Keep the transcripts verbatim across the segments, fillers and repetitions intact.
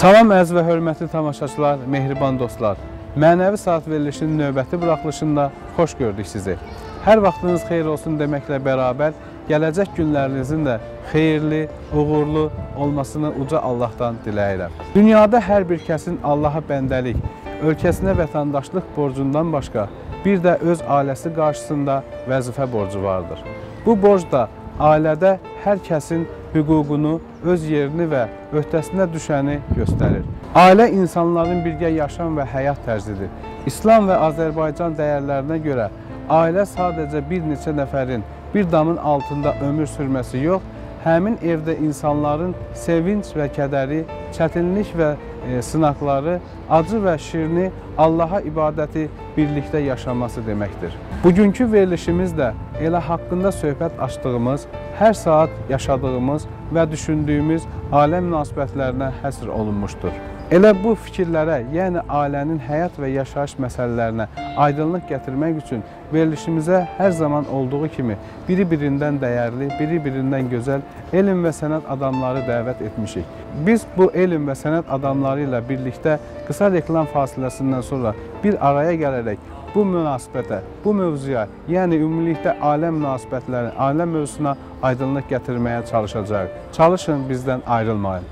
Salam əziz və hörmətli tamaşaçılar, mehriban dostlar. Mənəvi saat verilişinin növbəti buraxılışında xoş gördük sizi. Hər vaxtınız xeyir olsun deməklə bərabər, gələcək günlərinizin də xeyirli, uğurlu olmasını uca Allahdan diləyirəm. Dünyada hər bir kəsin Allaha bəndəlik, ölkəsinə vətəndaşlıq borcundan başqa bir də öz ailəsi qarşısında vəzifə borcu vardır. Bu borc da ailədə hər kəsin hüququnu, öz yerini və öhdəsinə düşəni göstərir. Ailə insanların birgə yaşam və həyat tərzidir. İslam və Azərbaycan dəyərlərinə görə ailə sadəcə bir neçə nəfərin bir damın altında ömür sürməsi yox, həmin evdə insanların sevinç və kədəri, çətinlik və e, sınaqları, acı və şirini, Allaha ibadəti birlikdə yaşaması deməkdir. Bugünkü verilişimiz də elə haqqında söhbət açdığımız, hər saat yaşadığımız və düşündüyümüz ailə münasibətlərinə həsr olunmuşdur. Elə bu fikirlərə, yəni ailənin həyat və yaşayış məsələlərinə aydınlıq gətirmək üçün verilişimizə hər zaman olduğu kimi biri-birindən dəyərli, biri-birindən gözəl elm və sənət adamları dəvət etmişik. Biz bu elm və sənət adamları ilə birlikdə qısa reklam fasiləsindən sonra bir araya gələrək bu münasibətə, bu mövzuya, yəni ümumilikdə ailə münasibətləri, ailə mövzusuna aydınlıq gətirməyə çalışacağıq. Çalışın, bizdən ayrılmayın.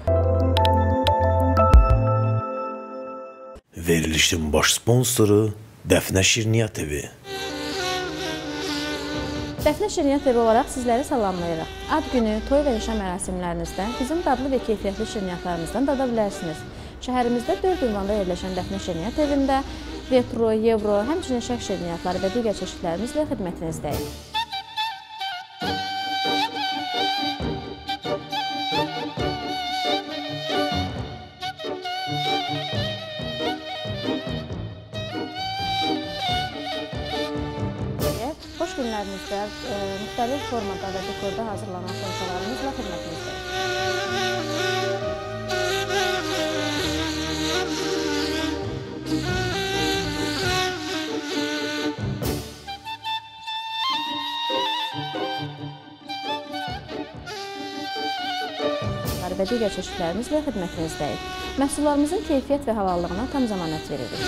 Verilişin baş sponsoru Dəfnə Şirniyyat evi. Dəfnə Şirniyyat evi olaraq sizləri salamlayırıq. Ad günü, toy və nişan mərasimlərinizdə bizim dadlı və keyfiyyətli şirniyyatlarımızdan dada bilərsiniz. Şəhərimizdə dörd ünvanda yerləşən Dəfnə Şirniyyat evində retro, evro, həmçinin şərq şirniyyatları və digər çeşidlərimizlə xidmətinizdəyik. Xoş günlərinizdə e, müxtəlif formada və dekorda hazırlanan xonçalarımızla xidmətinizdəyik. Və digər çeşidlərimizlə xidmətinizdəyik. Məhsullarımızın keyfiyyət və halallığına tam zəmanət veririk.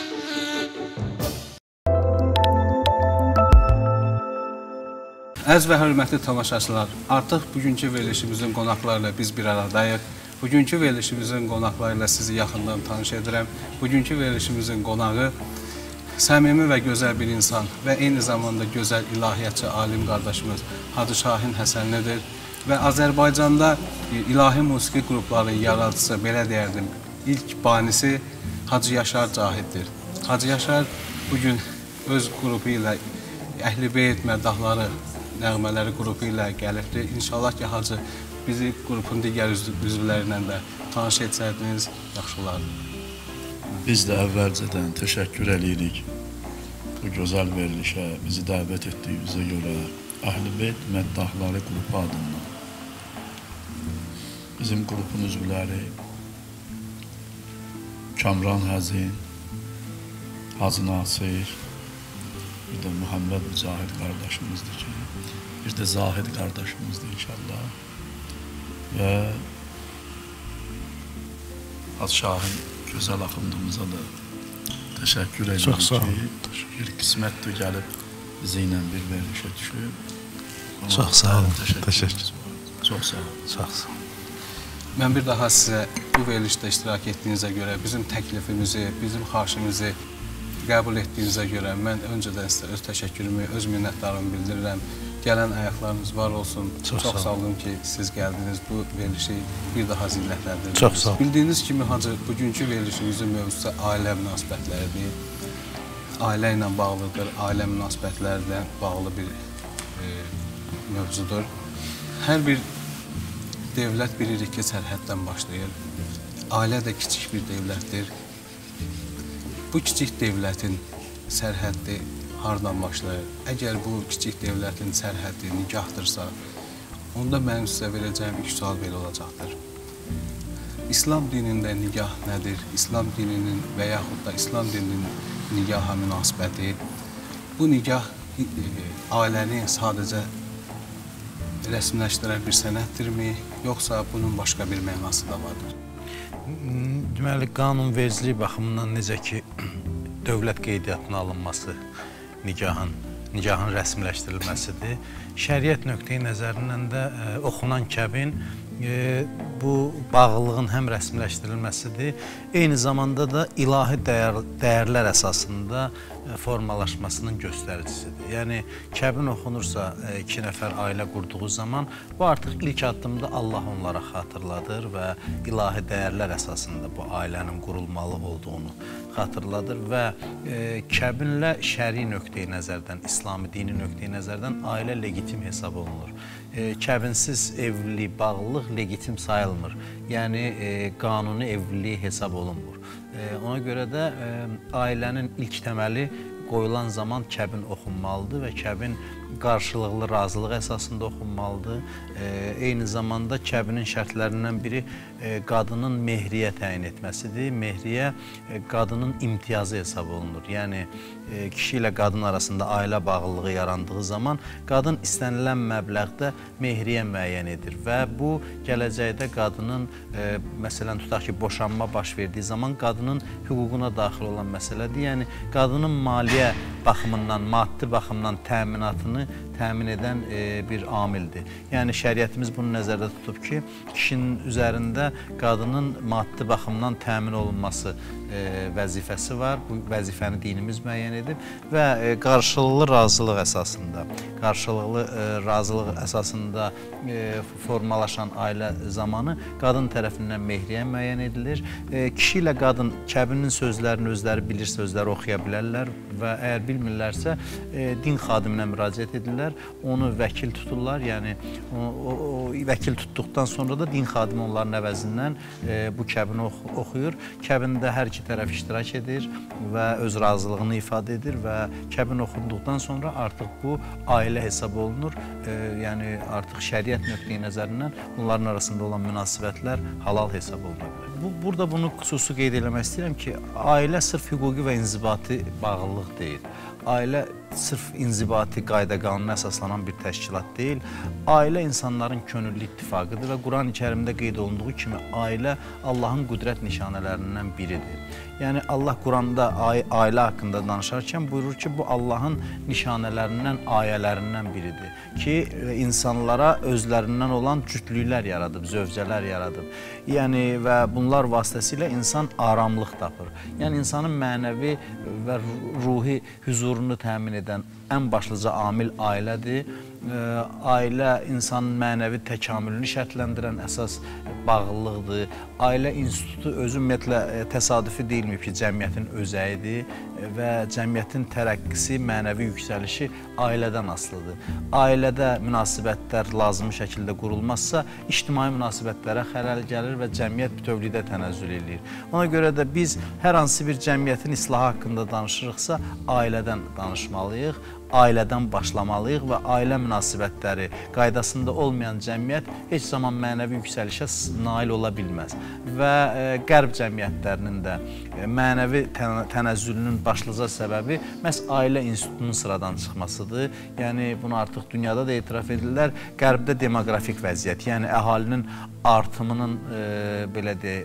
Əziz və hörmətli tamaşaçılar, artıq bugünkü verilişimizin qonaqlarıyla biz bir aradayıq. Bugünkü verilişimizin qonaqlarıyla sizi yaxından tanış edirəm. Bugünkü verilişimizin qonağı səmimi və gözəl bir insan və eyni zamanda gözəl ilahiyyatçı alim qardaşımız Hacı Şahin Həsənlidir. Və Azərbaycanda ilahi musiqi qrupları yaradıcısı, belə deyərdim, ilk banisi Hacı Yaşar Cahiddir. Hacı Yaşar bugün öz qrupu ilə Əhl-i Beyt məddahları, nəğmələri qrupu ilə gəlibdir. İnşallah ki, Hacı bizi qrupun digər üzvləri ilə də tanış etsəydiniz, yaxşı olardı. Biz də əvvəlcədən təşəkkür edirik bu gözəl verilişə, bizi dəvət etdiyinizə görə Əhl-i Beyt məddahları qrupu adından. Bizim qrupun üzvləri Kamran Həzin, Hacı Nasir, bir də Muhammed Mücahid qardaşımızdır ki, bir də Zahid qardaşımızdır inşallah. Və Hacı Şahin gözəl axındımıza da təşəkkür edirik ki, bir qismətdir gəlib bizi ilə bir verilişə düşüb. Çox sağ olun, təşəkkür. Çox sağ olun. Çox sağ olun. Mən bir daha sizə bu verilişdə iştirak etdiyinizə görə, bizim təklifimizi, bizim xahişimizi qəbul etdiyinizə görə mən öncədən sizə öz təşəkkürümü, öz minnətdarımı bildirirəm. Gələn ayaqlarınız var olsun. Çox, Çox sağ olun ki, siz gəldiniz, bu verilişi bir daha zinlətləndirdiniz. Çox sağ olun. Bildiyiniz kimi, Hacı, bugünkü verilişimizin mövzusu ailə münasibətləridir. Ailə ilə bağlıdır, ailə münasibətlərlə bağlı bir e, mövzudur. Hər bir dövlət bilirik ki, sərhəddən başlayır. Ailə də kiçik bir dövlətdir. Bu kiçik dövlətin sərhəddi hardan başlayır? Əgər bu kiçik dövlətin sərhəddi nigahdırsa, onda mənim sizə verəcəyim ilk sual belə olacaqdır. İslam dinində nigah nədir? İslam dininin və yaxud da İslam dininin nigaha münasibəti. Bu nigah e, ailəni sadəcə rəsmiləşdirən bir sənətdirmi, yoxsa bunun başqa bir mənası da vardır? Deməli, qanunvericilik baxımından necə ki, dövlət qeydiyyatına alınması nikahın, nikahın rəsmiləşdirilməsidir. Şəriət nöqteyi nəzərindən də e, oxunan kəbin e, bu bağlılığın həm rəsmiləşdirilməsidir, eyni zamanda da ilahi dəyər, dəyərlər əsasında e, formalaşmasının göstəricisidir. Yəni, kəbin oxunursa e, iki nəfər ailə qurduğu zaman bu artıq ilk addımda Allah onlara xatırladır və ilahi dəyərlər əsasında bu ailənin qurulmalı olduğunu xatırladır və e, kəbinlə şəri nöqteyi nəzərdən, İslami dini nöqteyi nəzərdən ailə legitim hesab olunur. E, kəbinsiz evlilik, bağlılıq legitim sayılmır. Yəni, e, qanuni evliliyi hesab olunmur. E, ona görə də e, ailənin ilk təməli qoyulan zaman kəbin oxunmalıdır və kəbin qarşılıqlı razılıq əsasında oxunmalıdır. E, eyni zamanda kəbinin şərtlərindən biri e, qadının mehriyə təyin etməsidir. Mehriyə e, qadının imtiyazı hesab olunur. Yəni, e, kişi ilə qadın arasında ailə bağlılığı yarandığı zaman qadın istənilən məbləğdə mehriyə müəyyən edir və bu gələcəkdə qadının, e, məsələn, tutaq ki, boşanma baş verdiyi zaman qadının hüququna daxil olan məsələdir. Yəni, qadının maliyyə baxımından, maddi baxımdan təminatını təmin edən e, bir amildir. Yəni, şəriətimiz bunu nəzərdə tutub ki, kişinin üzərində qadının maddi baxımdan təmin olunması e, vəzifəsi var. Bu vəzifəni dinimiz müəyyən edib və e, qarşılıqlı razılıq əsasında, qarşılıqlı e, razılıq əsasında e, formalaşan ailə zamanı qadın tərəfindən mehriyə müəyyən edilir. E, kişi ilə qadın kəbinin sözlərini özləri bilir, sözləri oxuya bilərlər və əgər bilmirlərsə, e, din xadiminə müraciət edirlər. Onu vəkil tuturlar, yəni o, o, o vəkil tutduqdan sonra da din xadimi onların əvəzindən e, bu kəbini ox oxuyur. Kəbində hər iki tərəf iştirak edir və öz razılığını ifadə edir və kəbin oxunduqdan sonra artıq bu ailə hesab olunur. E, yəni artıq şəriət nöqteyi nəzərindən bunların arasında olan münasibətlər halal hesab oluna bilər. Bu, burada bunu xüsusi qeyd eləmək istəyirəm ki, ailə sırf hüquqi və inzibati bağlılıq deyil. Ailə sırf inzibati qayda qanuna əsaslanan bir təşkilat deyil. Ailə insanların könüllü ittifaqıdır və Quran-ı Kərimdə qeyd olunduğu kimi ailə Allahın qüdrət nişanələrindən biridir. Yəni, Allah Quranda ailə haqqında danışarkən buyurur ki, bu Allahın nişanələrindən, ayələrindən biridir. Ki, insanlara özlərindən olan cütlüklər yaradıb, zövcələr yaradıb. Yəni, və bunlar vasitəsilə insan aramlıq tapır. Yəni, insanın mənəvi və ruhi hüzurunu təmin edən ən başlıca amil ailədir. Ailə insanın mənəvi təkamülünü şərtləndirən əsas bağlılıqdır. Ailə institutu özü ümumiyyətlə təsadüfi deyilməyib ki, cəmiyyətin özəyidir və cəmiyyətin tərəqqisi, mənəvi yüksəlişi ailədən asılıdır. Ailədə münasibətlər lazımi şəkildə qurulmazsa, ictimai münasibətlərə xələl gəlir və cəmiyyət bütövlükdə tənəzzül edir. Ona görə də biz hər hansı bir cəmiyyətin islahı haqqında danışırıqsa, ailədən danışmalıyıq. Ailədən başlamalıyıq və ailə münasibətləri qaydasında olmayan cəmiyyət heç zaman mənəvi yüksəlişə nail ola bilməz. Və e, qərb cəmiyyətlərinin də e, mənəvi tənəzzülünün başlıca səbəbi məhz ailə institutunun sıradan çıxmasıdır. Yəni, bunu artıq dünyada da etiraf edirlər. Qərbdə demoqrafik vəziyyət, yəni əhalinin artımının e, belə de,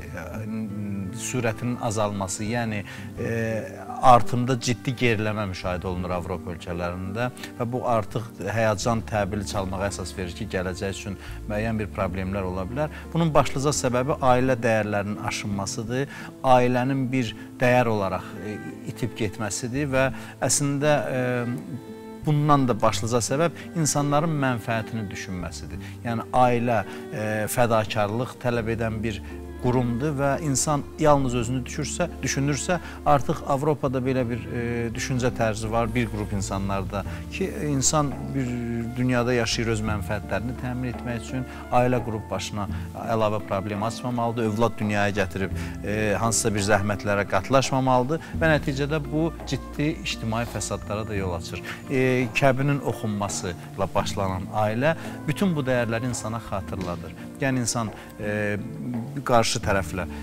sürətinin azalması, yəni e, artımda ciddi geriləmə müşahidə olunur Avropa ölkələrində və bu artıq həyəcan təbili çalmağa əsas verir ki, gələcək üçün müəyyən bir problemlər ola bilər. Bunun başlıca səbəbi ailə dəyərlərinin aşınmasıdır, ailənin bir dəyər olaraq e, itib getməsidir və əslində e, bundan da başlıca səbəb insanların mənfəətini düşünməsidir. Yəni, ailə e, fədakarlıq tələb edən bir qurumdur və insan yalnız özünü düşürsə, düşünürsə, artıq Avropada belə bir e, düşüncə tərzi var bir qrup insanlarda ki, insan bir dünyada yaşayır öz mənfəətlərini təmin etmək üçün ailə qrup başına əlavə problem açmamalıdır, övlad dünyaya gətirib e, hansısa bir zəhmətlərə qatlaşmamalıdır və nəticədə bu ciddi ictimai fəsadlara da yol açır. E, kəbinin oxunması ilə başlanan ailə bütün bu dəyərləri insana xatırladır. Yəni, insan e, qarşı tərəflə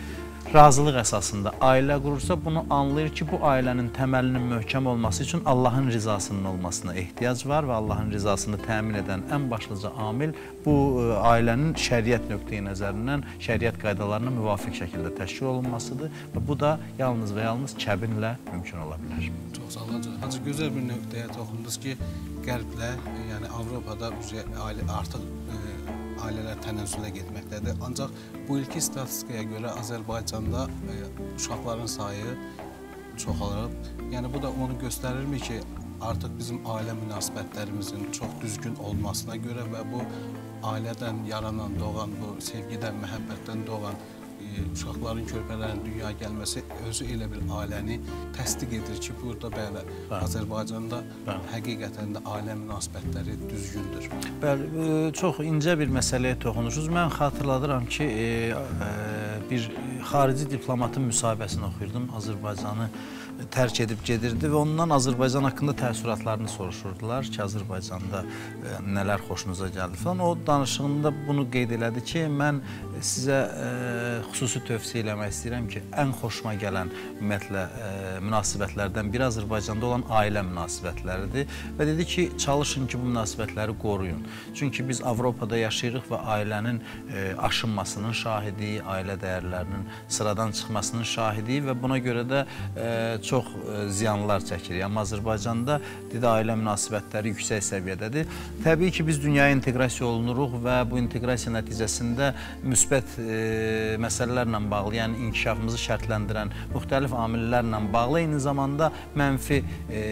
razılıq əsasında ailə qurursa, bunu anlayır ki, bu ailənin təməlinin möhkəm olması üçün Allahın rizasının olmasına ehtiyac var və Allahın rizasını təmin edən ən başlıca amil bu ailənin şəriət nöqteyi nəzərindən, şəriət qaydalarına müvafiq şəkildə təşkil olunmasıdır və bu da yalnız və yalnız kəbinlə mümkün ola bilər. Çox sağ olun. Hacı, gözəl bir nöqtəyə toxundunuz ki, Qərblə, yəni Avropada artıq ailələr tənəzzülə getməkdədir. Ancaq bu ilki statistikaya görə Azərbaycanda uşaqların sayı çoxalıb. Yəni bu da onu göstərirmi ki, artıq bizim ailə münasibətlərimizin çox düzgün olmasına görə və bu ailədən yaranan, doğan, bu sevgidən, məhəbbətdən doğan uşaqların, körpələrin dünyaya gəlməsi özü elə bir ailəni təsdiq edir ki, burada bəli, Azərbaycanda həqiqətən də ailə münasibətləri düzgündür. Bəli, çox incə bir məsələyə toxunursunuz. Mən xatırladıram ki, bir xarici diplomatın müsahibəsini oxuyurdum, Azərbaycanı tərk edib gedirdi və ondan Azərbaycan haqqında təəssüratlarını soruşurdular ki, Azərbaycanda nələr xoşunuza gəldi falan. O danışığında bunu qeyd elədi ki, mən sizə xüsusi tövsiyə eləmək istəyirəm ki, ən xoşuma gələn ümumiyyətlə münasibətlərdən biri Azərbaycanda olan ailə münasibətləridir və dedi ki, çalışın ki, bu münasibətləri qoruyun. Çünki biz Avropada yaşayırıq və ailənin aşınmasının şahidiyik, ailə dəyərlərinin sıradan çıxmasının şahidiyik və buna görə də çox ziyanlar çəkirik. Amma Azərbaycanda dedi, ailə münasibətləri yüksək səviyyədədir. Təbii ki, biz dünyaya inteqrasiya olunuruq və bu inteqrasiya nəticəsində müsbət məsələlərlə bağlı, yəni inkişafımızı şərtləndirən müxtəlif amillərlə bağlı, eyni zamanda mənfi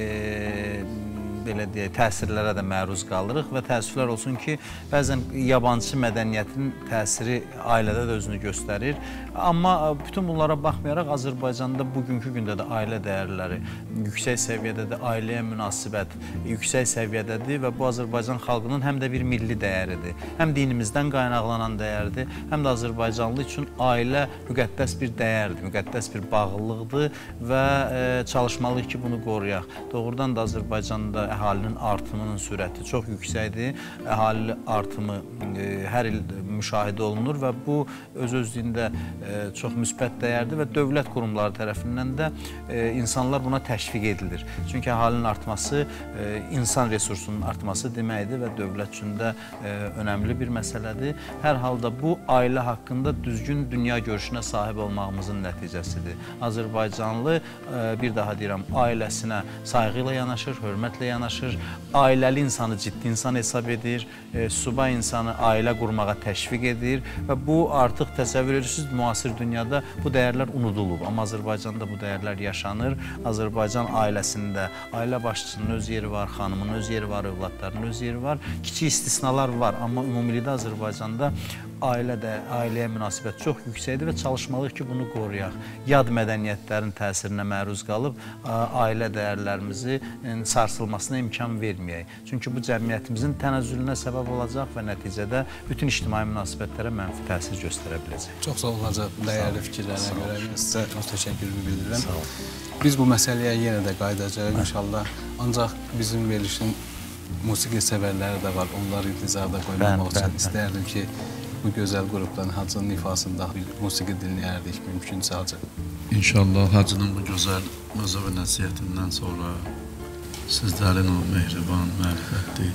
belə deyək, təsirlərə də məruz qalırıq və təəssüflər olsun ki, bəzən yabancı mədəniyyətin təsiri ailədə də özünü göstərir. Amma bütün bunlara baxmayaraq Azərbaycanda bugünkü gündə də ailə dəyərləri yüksək səviyyədədir, ailəyə münasibət yüksək səviyyədədir və bu Azərbaycan xalqının həm də bir milli dəyəridir. Həm dinimizdən qaynaqlanan dəyərdir, həm də Azərbaycanlı üçün ailə müqəddəs bir dəyərdir, müqəddəs bir bağlılıqdır və çalışmalıyıq ki, bunu qoruyaq. Doğrudan da Azərbaycanda əhalinin artımının sürəti çox yüksəkdir. Əhali artımı hər il müşahidə olunur və bu öz-özlüyündə çox müsbət dəyərdir və dövlət qurumları tərəfindən də insanlar buna təşviq edilir. Çünki əhalinin artması insan resursunun artması deməkdir və dövlət üçün də önəmli bir məsələdir. Hər halda bu ailə haqqında düzgün dünya görüşünə sahib olmağımızın nəticəsidir. Azərbaycanlı, bir daha deyirəm, ailəsinə sayğı ilə yanaşır, hörmətlə yanaşır, ailəli insanı ciddi insan hesab edir, subay insanı ailə qurmağa təşviq edir və bu artıq təsəvvür edirsiniz, müasir dünyada bu dəyərlər unudulub. Amma Azərbaycanda bu dəyərlər yaşanır. Azərbaycan ailəsində ailə başçısının öz yeri var, xanımın öz yeri var, övladlarının öz yeri var. Kiçik istisnalar var, amma ümumilikdə Azərbaycanda ailədə, ailəyə münasibət çox yüksəkdir və çalışmalıyıq ki, bunu qoruyaq. Yad mədəniyyətlərin təsirinə məruz qalıb ailə dəyərlərimizi sarsılmasına imkan verməyək. Çünki bu cəmiyyətimizin tənəzzülünə səbəb olacaq və nəticədə bütün ictimai münasibətlərə mənfi təsir göstərə biləcək. Çox sağ olacaq dəyərli fikirlərinə görə. Sizə çox təşəkkürümü bildirirəm. Biz bu məsələyə yenə də qayıdacağıq inşallah. Ancaq bizim verilişin musiqi sevərləri də var. Onları intizarda qoymamaq üçün istərdim ki, bu gözəl qrupdan Hacının ifasında bir musiqi dinləyərdik, mümkünsə Hacı. İnşallah Hacının bu gözəl mövzu və nəsiyyətindən sonra sizlərin o mehriban, mərifətli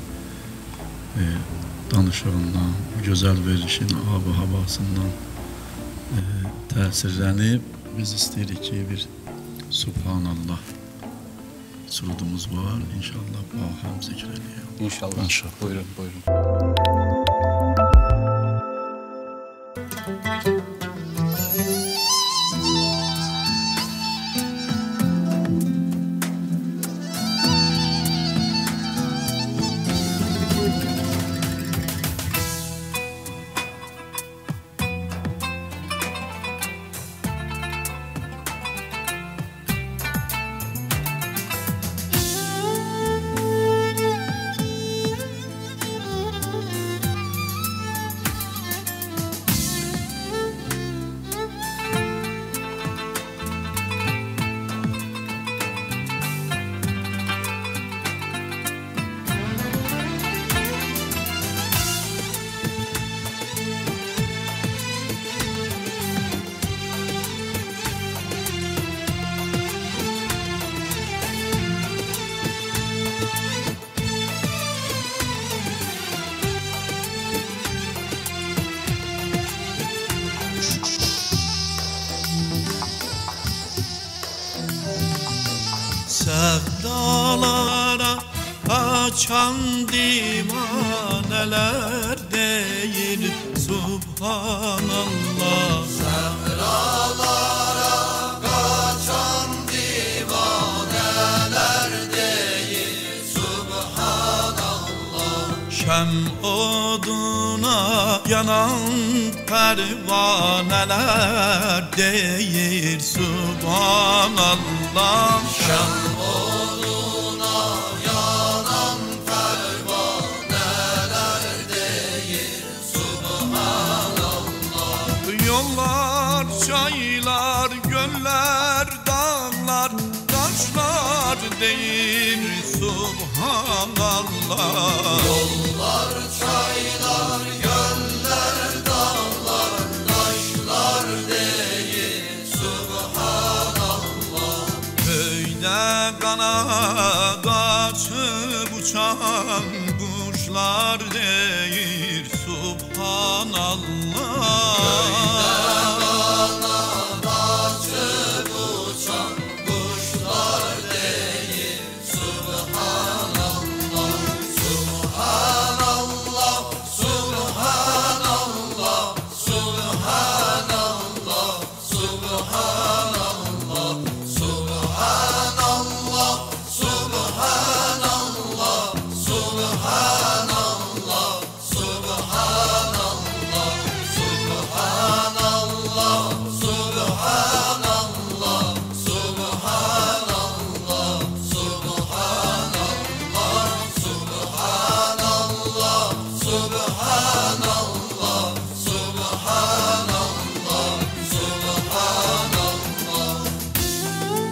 e, danışığından, gözəl verilişin ab-ı havasından e, təsirlənib, biz istəyirik ki, bir Subhanallah surudumuz var. İnşallah bu ahəm zikr eləyək. İnşallah. İnşallah. Buyurun, buyurun. Sevdalara kaçan divaneler değil Subhanallah. Sevdalara kaçan divaneler değil Subhanallah. Şem oduna yanan pervaneler değil Subhanallah. Şem oduna yanan pervaneler değil Subhanallah. Yollar, çaylar, göller, dağlar, taşlar değil Subhanallah. Yollar, çaylar, göller, dağlar, taşlar değil Subhanallah. Köyde kanat açıp uçan kuşlar değil Subhanallah. Köyde kanat açıp uçan kuşlar değil Subhanallah. Subhanallah, Subhanallah, Subhanallah, Subhanallah, Subhanallah, Subhanallah, Subhanallah, Subhanallah, Subhanallah, Subhanallah, Subhanallah, Subhanallah, Subhanallah, Subhanallah, Subhanallah.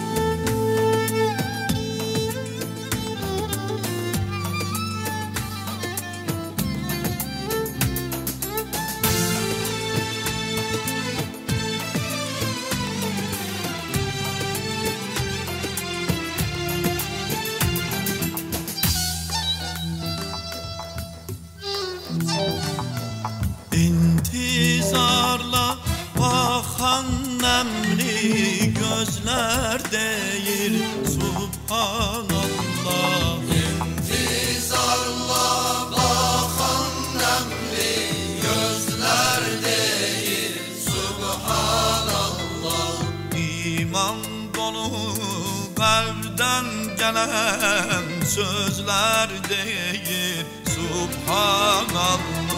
İntizarla bakan nemli gözler değil Subhanallah. İntizarla bakan nemli gözler değil Subhanallah. İman dolu kalpten gelen sözler değil Subhanallah.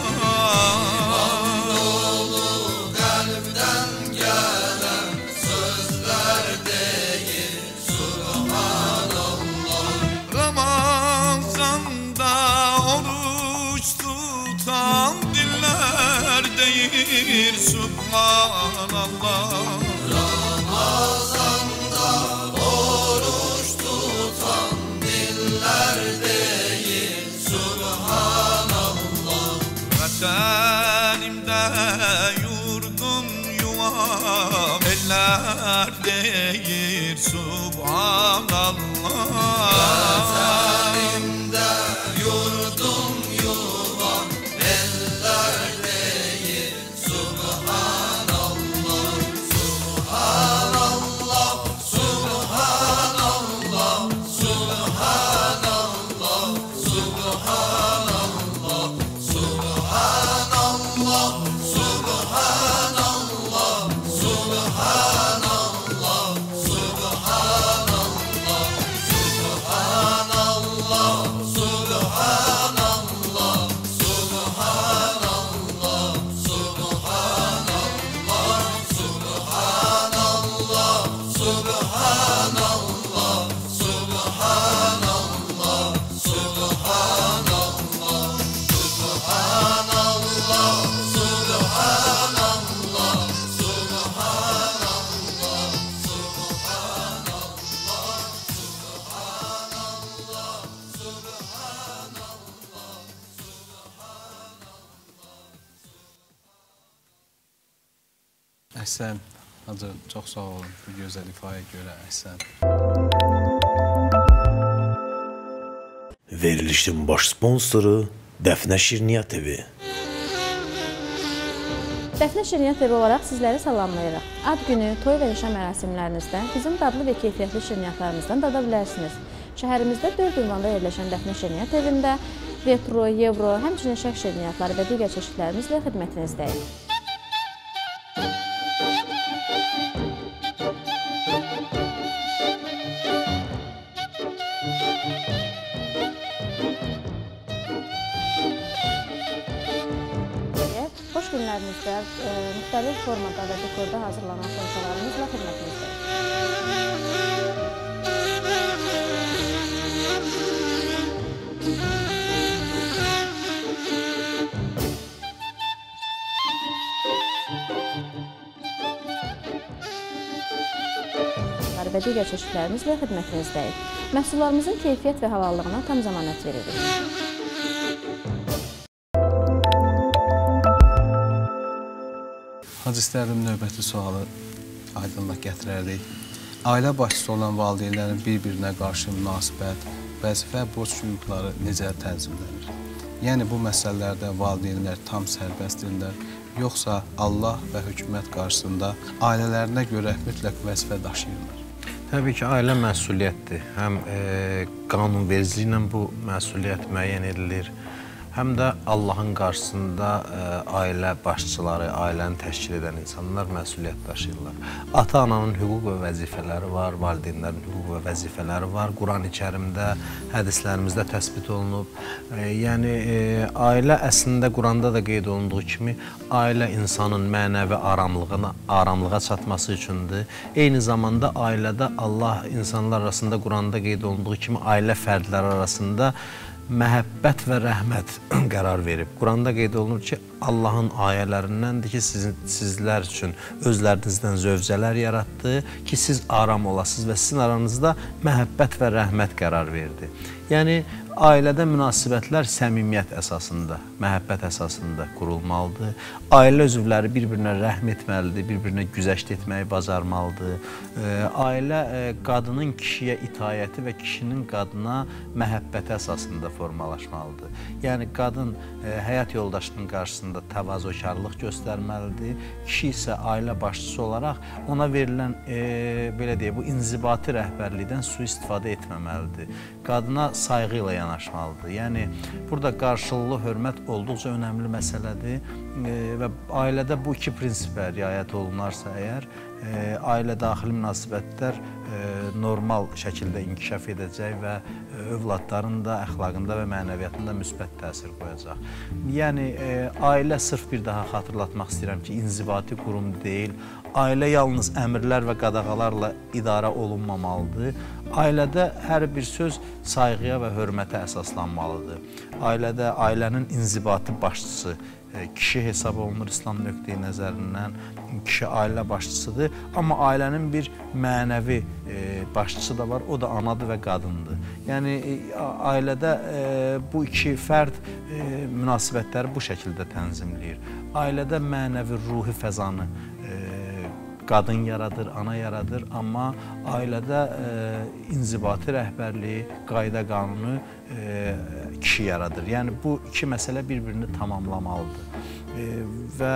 İman dolu kalpten gelen sözler değil Subhanallah. Ramazan'da oruç tutan diller değil Subhanallah. Ramazan'da oruç tutan diller değil Subhanallah. Vatanimde yurdum yuvam eller değil Subhanallah. Vatanimde yurdum yuvam eller değil Subhanallah. Subhanallah, Subhanallah, Subhanallah, Subhanallah, Subhanallah, Subhanallah, Subhanallah, Əhsən, Hacı, çox sağ olun bu gözəl ifaya görə, əhsən. Verilişin baş sponsoru Dəfnə Şirniyyat evi. Dəfnə Şirniyyat evi olaraq sizləri salamlayırıq. Ad günü, toy və nişan mərasimlərinizdə bizim dadlı və keyfiyyətli şirniyyatlarımızdan dada bilərsiniz. Şəhərimizdə dörd ünvanda yerləşən Dəfnə Şirniyyat evində retro, evro, həmçinin şərq şirniyyatları və digər çeşidlərimizlə xidmətinizdəyik. Xoş günlərinizdə e, müxtəlif formada və dekorda hazırlanan xonçalarımızla xidmətinizdəyik. Və digər çeşidlərimizlə xidmətinizdəyik. Məhsullarımızın keyfiyyət və halallığına tam zəmanət veririk. Hacı istərdim növbəti sualı aydınlıq gətirərdik. Ailə başçısı olan valideynlərin bir-birinə qarşı münasibət, vəzifə, borc hüquqları necə tənzimlənir? Yəni, bu məsələlərdə valideynlər tam sərbəstdirlər, yoxsa Allah və hökumət qarşısında ailələrinə görə mütləq vəzifə daşıyırlar? Təbii ki, ailə məsuliyyətdir. Həm e, qanunvericiliklə bu məsuliyyət müəyyən edilir, həm də Allahın qarşısında ə, ailə başçıları, ailəni təşkil edən insanlar məsuliyyət daşıyırlar. Ata-ananın hüquq və vəzifələri var, valideynlərin hüquq və vəzifələri var. Quran-ı Kərimdə, hədislərimizdə təsbit olunub. E, yəni, e, ailə əslində Quranda da qeyd olunduğu kimi, ailə insanın mənəvi aramlığına, aramlığa çatması üçündür. Eyni zamanda ailədə Allah insanlar arasında Quranda qeyd olunduğu kimi, ailə fərdləri arasında məhəbbət və rəhmət qərar verib. Quranda qeyd olunur ki, Allahın ayələrindəndir ki, sizin, sizlər üçün özlərinizdən zövcələr yaratdı ki, siz aram olasınız və sizin aranızda məhəbbət və rəhmət qərar verdi. Yəni, ailədə münasibətlər səmimiyyət əsasında, məhəbbət əsasında qurulmalıdır. Ailə üzvləri bir-birinə rəhm etməlidir, bir-birinə güzəşt etməyi bacarmalıdır. Ailə qadının kişiyə itayəti və kişinin qadına məhəbbəti əsasında formalaşmalıdır. Yəni, qadın həyat yoldaşının qarşısında təvazökarlıq göstərməlidir. Kişi isə ailə başçısı olaraq ona verilən, e, belə deyək, bu inzibati rəhbərlikdən sui-istifadə etməməlidir. Qadına sayğı ilə yanaşmalıdır. Yəni, burada qarşılıqlı hörmət olduqca önəmli məsələdir e, və ailədə bu iki prinsipə riayət olunarsa əgər, e, ailə daxili münasibətlər e, normal şəkildə inkişaf edəcək və övladların da əxlaqında və mənəviyyatında müsbət təsir qoyacaq. Yəni, e, ailə sırf bir daha xatırlatmaq istəyirəm ki, inzibati qurum deyil, ailə yalnız əmrlər və qadağalarla idarə olunmamalıdır. Ailədə hər bir söz sayğıya və hörmətə əsaslanmalıdır. Ailədə ailənin inzibati başçısı kişi hesab olunur İslam nöqteyi nəzərindən. Kişi ailə başçısıdır, amma ailənin bir mənəvi başçısı da var, o da anadır və qadındır. Yəni, ailədə bu iki fərd münasibətləri bu şəkildə tənzimləyir. Ailədə mənəvi ruhi fəzanı qadın yaradır, ana yaradır, amma ailədə e, inzibati rəhbərliyi, qayda qanunu e, kişi yaradır. Yəni, bu iki məsələ bir-birini tamamlamalıdır. E, və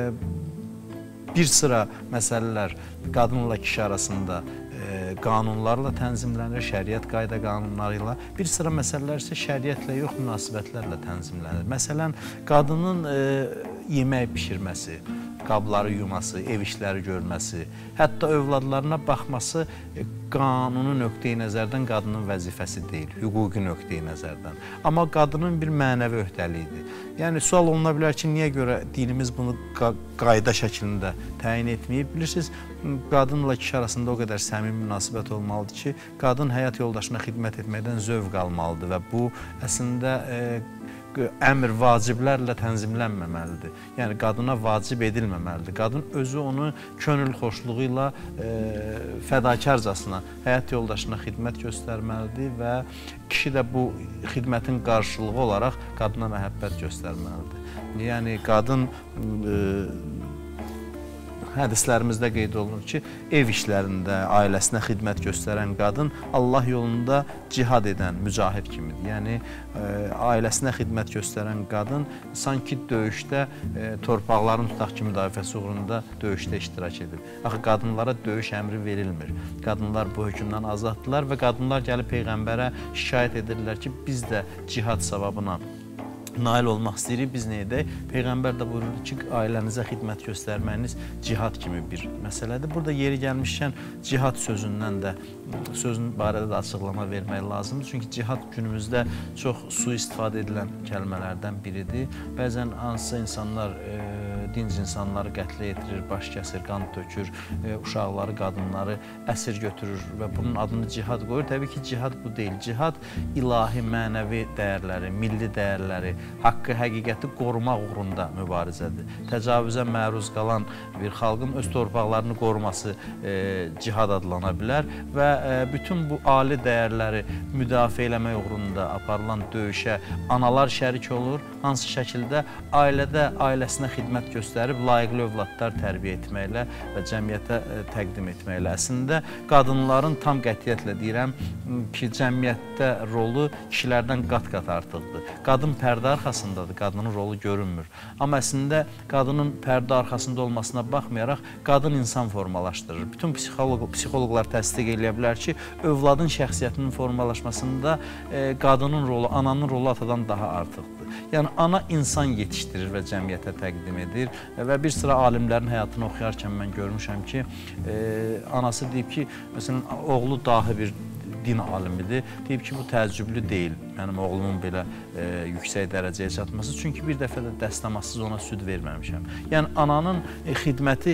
bir sıra məsələlər qadınla kişi arasında e, qanunlarla tənzimlənir, şəriət qayda qanunları ilə. Bir sıra məsələlər isə şəriətlə yox, münasibətlərlə tənzimlənir. Məsələn, qadının e, yemək bişirməsi, qabları yuması, ev işləri görməsi, hətta övladlarına baxması qanuni nöqteyi nəzərdən qadının vəzifəsi deyil, hüquqi nöqteyi nəzərdən. Amma qadının bir mənəvi öhdəliyidir. Yəni, sual oluna bilər ki, niyə görə dinimiz bunu qayda şəklində təyin etməyib? Bilirsiniz, qadınla kişi arasında o qədər səmimi münasibət olmalıdır ki, qadın həyat yoldaşına xidmət etməkdən zövq almalıdır və bu, əslində, əmr vaciblərlə tənzimlənməməlidir. Yəni, qadına vacib edilməməlidir. Qadın özü onu könül xoşluğu ilə e, fədakarcasına həyat yoldaşına xidmət göstərməlidir və kişi də bu xidmətin qarşılığı olaraq qadına məhəbbət göstərməlidir. Yəni, qadın e, hədislərimizdə qeyd olunur ki, ev işlərində, ailəsinə xidmət göstərən qadın Allah yolunda cihad edən mücahid kimidir. Yəni, ailəsinə xidmət göstərən qadın sanki döyüşdə, torpaqların tutaq ki, müdafiəsi uğrunda döyüşdə iştirak edir. Axı, qadınlara döyüş əmri verilmir. Qadınlar bu hökmdən azaddırlar və qadınlar gəlib Peyğəmbərə şikayət edirlər ki, biz də cihad savabına nail olmaq istəyirik, biz nə edək? Peyğəmbər də buyurur ki, ailənizə xidmət göstərməyiniz cihad kimi bir məsələdir. Burada yeri gəlmişkən cihad sözündən də, sözün barədə də açıqlama vermək lazımdır. Çünki cihad günümüzdə çox sui-istifadə edilən kəlmələrdən biridir. Bəzən hansısa insanlar, e, dinc insanları qətlə yetirir, baş kəsir, qan tökür, e, uşaqları, qadınları əsir götürür və bunun adını cihad qoyur. Təbii ki, cihad bu deyil. Cihad ilahi, mənəvi dəyərləri, milli dəyərləri, haqqı, həqiqəti qorumaq uğrunda mübarizədir. Təcavüzə məruz qalan bir xalqın öz torpaqlarını qoruması e, cihad adlana bilər və e, bütün bu ali dəyərləri müdafiə eləmək uğrunda aparılan döyüşə analar şərik olur, hansı şəkildə ailədə ailəsinə xidmət göstərib layiqli övladlar tərbiyə etməklə və cəmiyyətə e, təqdim etməklə. Əslində, qadınların tam qətiyyətlə deyirəm ki, cəmiyyətdə rolu kişilərdən qat-qat artıqdır. Qadın pərdə arxasındadır, qadının rolu görünmür. Amma əslində qadının pərdə arxasında olmasına baxmayaraq qadın insan formalaşdırır. Bütün psixoloq, psixoloqlar təsdiq edə bilər ki, övladın şəxsiyyətinin formalaşmasında e, qadının rolu, ananın rolu atadan daha artıqdır. Yəni, ana insan yetişdirir və cəmiyyətə təqdim edir və bir sıra alimlərin həyatını oxuyarkən mən görmüşəm ki, e, anası deyib ki, məsələn, oğlu dahi bir din alimidir. Deyib ki, bu təəccüblü deyil, mənim oğlumun belə e, yüksək dərəcəyə çatması. Çünki bir dəfə də dəstəmazsız ona süd verməmişəm. Yəni, ananın e, xidməti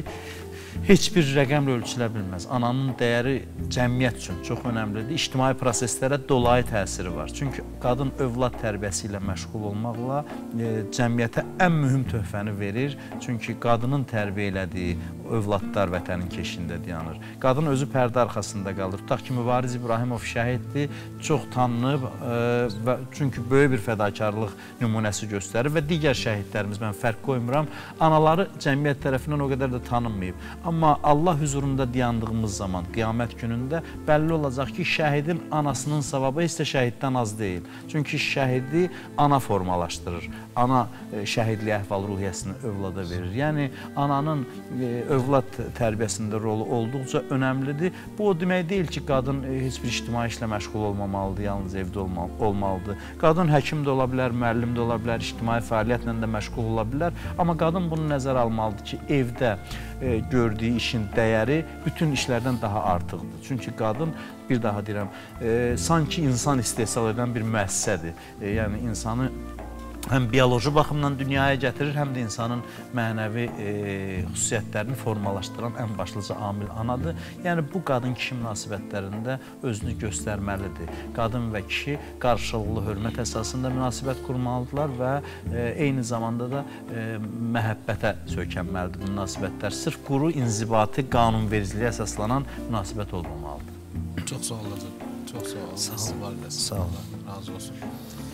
heç bir rəqəmlə ölçülə bilməz. Ananın dəyəri cəmiyyət üçün çox önəmlidir. İctimai proseslərə dolayı təsiri var. Çünki qadın övlad tərbiyəsi ilə məşğul olmaqla e, cəmiyyətə ən mühüm töhfəni verir. Çünki qadının tərbiyə elədiyi övladlar vətənin keşiyində dayanır. Qadın özü pərdə arxasında qalır. Tutaq ki, Mübariz İbrahimov şəhiddir, çox tanınıb e, və çünki böyük bir fədakarlıq nümunəsi göstərir və digər şəhidlərimiz, mən fərq qoymuram, anaları cəmiyyət tərəfindən o qədər də tanınmayıb. Amma Allah hüzurunda dayandığımız zaman, qiyamət günündə bəlli olacaq ki, şəhidin anasının savabı heç də şəhiddən az deyil. Çünki şəhidi ana formalaşdırır. Ana e, şəhidlik əhval-ruhiyyəsini övlada verir. Yəni, ananın e, övlad tərbiyəsində rolu olduqca önəmlidir. Bu, o demək deyil ki, qadın e, heç bir ictimai işlə məşğul olmamalıdır, yalnız evdə olma, olmalıdır. Qadın həkim də ola bilər, müəllim də ola bilər, ictimai fəaliyyətlə də məşğul ola bilər. Amma qadın bunu nəzərə almalıdır ki, evdə e, gördüyü işin dəyəri bütün işlərdən daha artıqdır. Çünki qadın, bir daha deyirəm, e, sanki insan istehsal edən bir müəssisədir. E, yəni, insanı həm bioloji baxımdan dünyaya gətirir, həm də insanın mənəvi e, xüsusiyyətlərini formalaşdıran ən başlıca amil anadır. Yəni, bu qadın-kişi münasibətlərində özünü göstərməlidir. Qadın və kişi qarşılıqlı hörmət əsasında münasibət qurmalıdırlar və e, eyni zamanda da e, məhəbbətə söykənməlidir bu münasibətlər. Sırf quru, inzibati, qanunvericiliyə əsaslanan münasibət olmamalıdır. Çox sağ olun. Çox sağ olun. Sağ olun. Sağ olun. Razı olsun.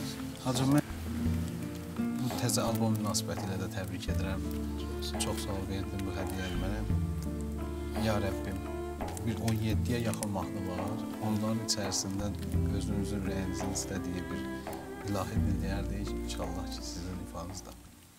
Hacı, mən təzə albom münasibəti ilə də təbrik edirəm. Çox sağ ol, verdin bu hədiyyəni mənə. Ya Rəbbim, bir on yeddiyə yaxın mahnı var. Onların içərisində özünüzün rəyinizin istədiyi bir ilahi bir dəyər deyək. İnşallah ki, sizin ifanızda.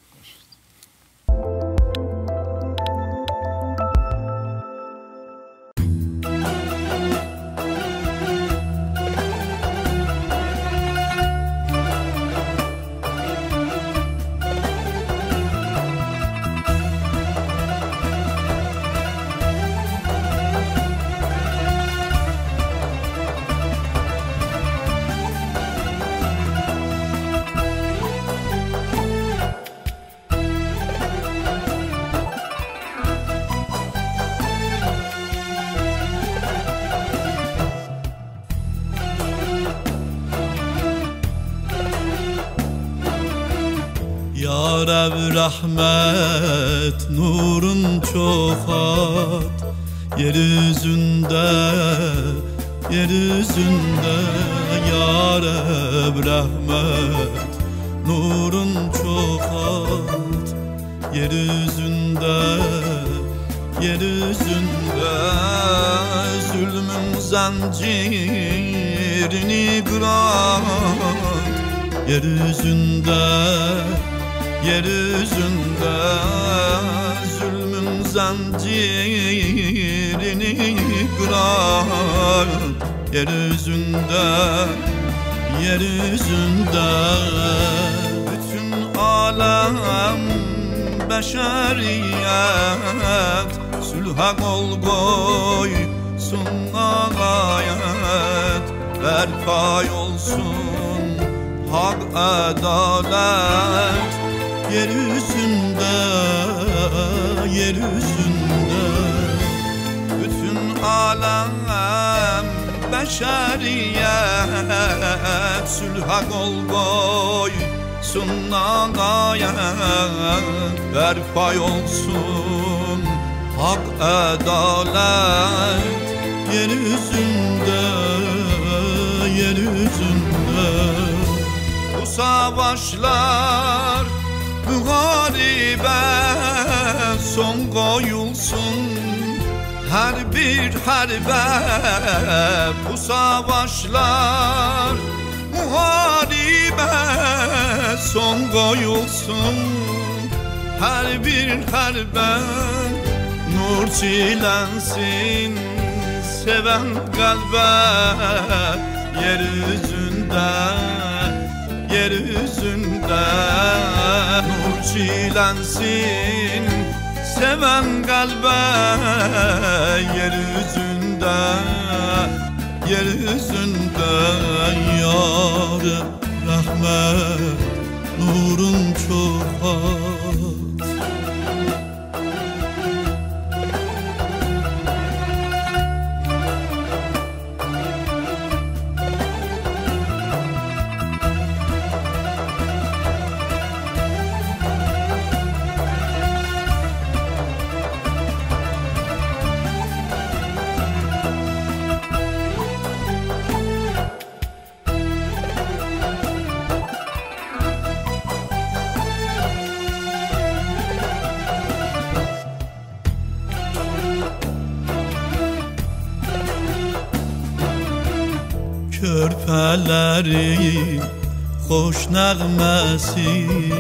Ya Rab rahmet nurun çoxat yeryüzünde yeryüzünde Ya Rab rahmet nurun çoxat yeryüzünde yeryüzünde zulmün zincirini kıran, yeryüzünde, yeryüzünde zulmün zincirini kıran, yeryüzünde, yeryüzünde bütün alem beşeriyet sülha kol koysun gayet, berpa olsun hak adalet, yeryüzünde, yeryüzünde bütün alem beşeriyet sülha kol koysun gayet, berpa olsun hak adalet, yeryüzünde, yeryüzünde bu savaşlar muharibet son koyulsun, her bir harbe bu savaşlar muharibet son koyulsun, her bir harbe nur çilensin seven kalbe, yeryüzünde, yeryüzünde nur çilensin seven kalbe, yeryüzünde, yeryüzünde yar rahmet nurun çoğalt. Körpelerin hoş nəğməsi,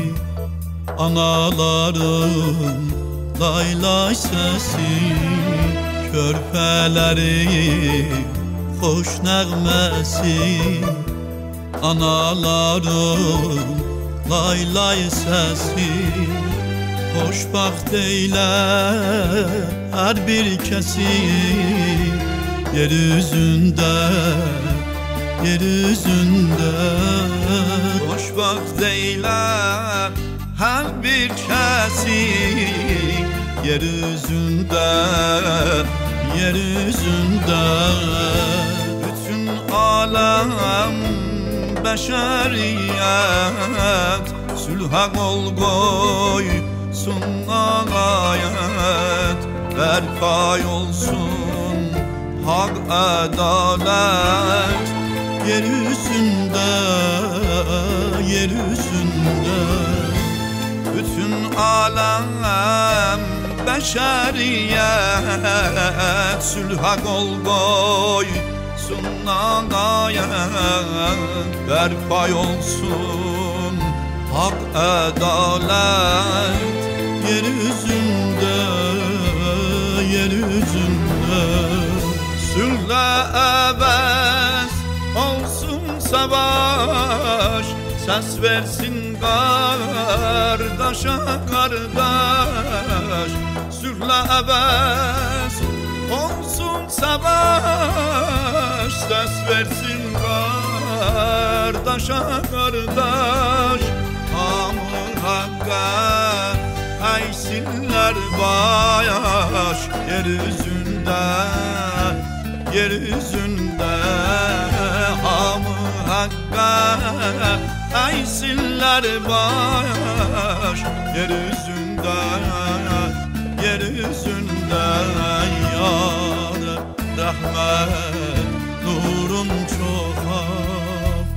anaların lay lay səsi, körpələrin hoş nəğməsi, anaların lay lay səsi, xoşbaxt eylə hər bir kəsi, yeryüzünde, yeryüzünde xoşbaxt eylə hər bir kəsi, yeryüzünde, yeryüzünde bütün alem beşeriyet sülha kol koysun gayet, berpa olsun hak adalet, yeryüzünde, yeryüzünde bütün alem beşeriyet sülha kol koysun gayet, berpa olsun hak adalet, yeryüzünde, yeryüzünde sülhle ebes olsun savaş, ses versin kardeşe kardeş, sülhle ebes olsun savaş, ses versin kardeşe kardeş, hamı hakka aysinler bayaş, yeryüzünde, yeryüzünde hamı hakka aysinler baş, yeryüzünde, yeryüzünde yar rahmet nurun çoğalt.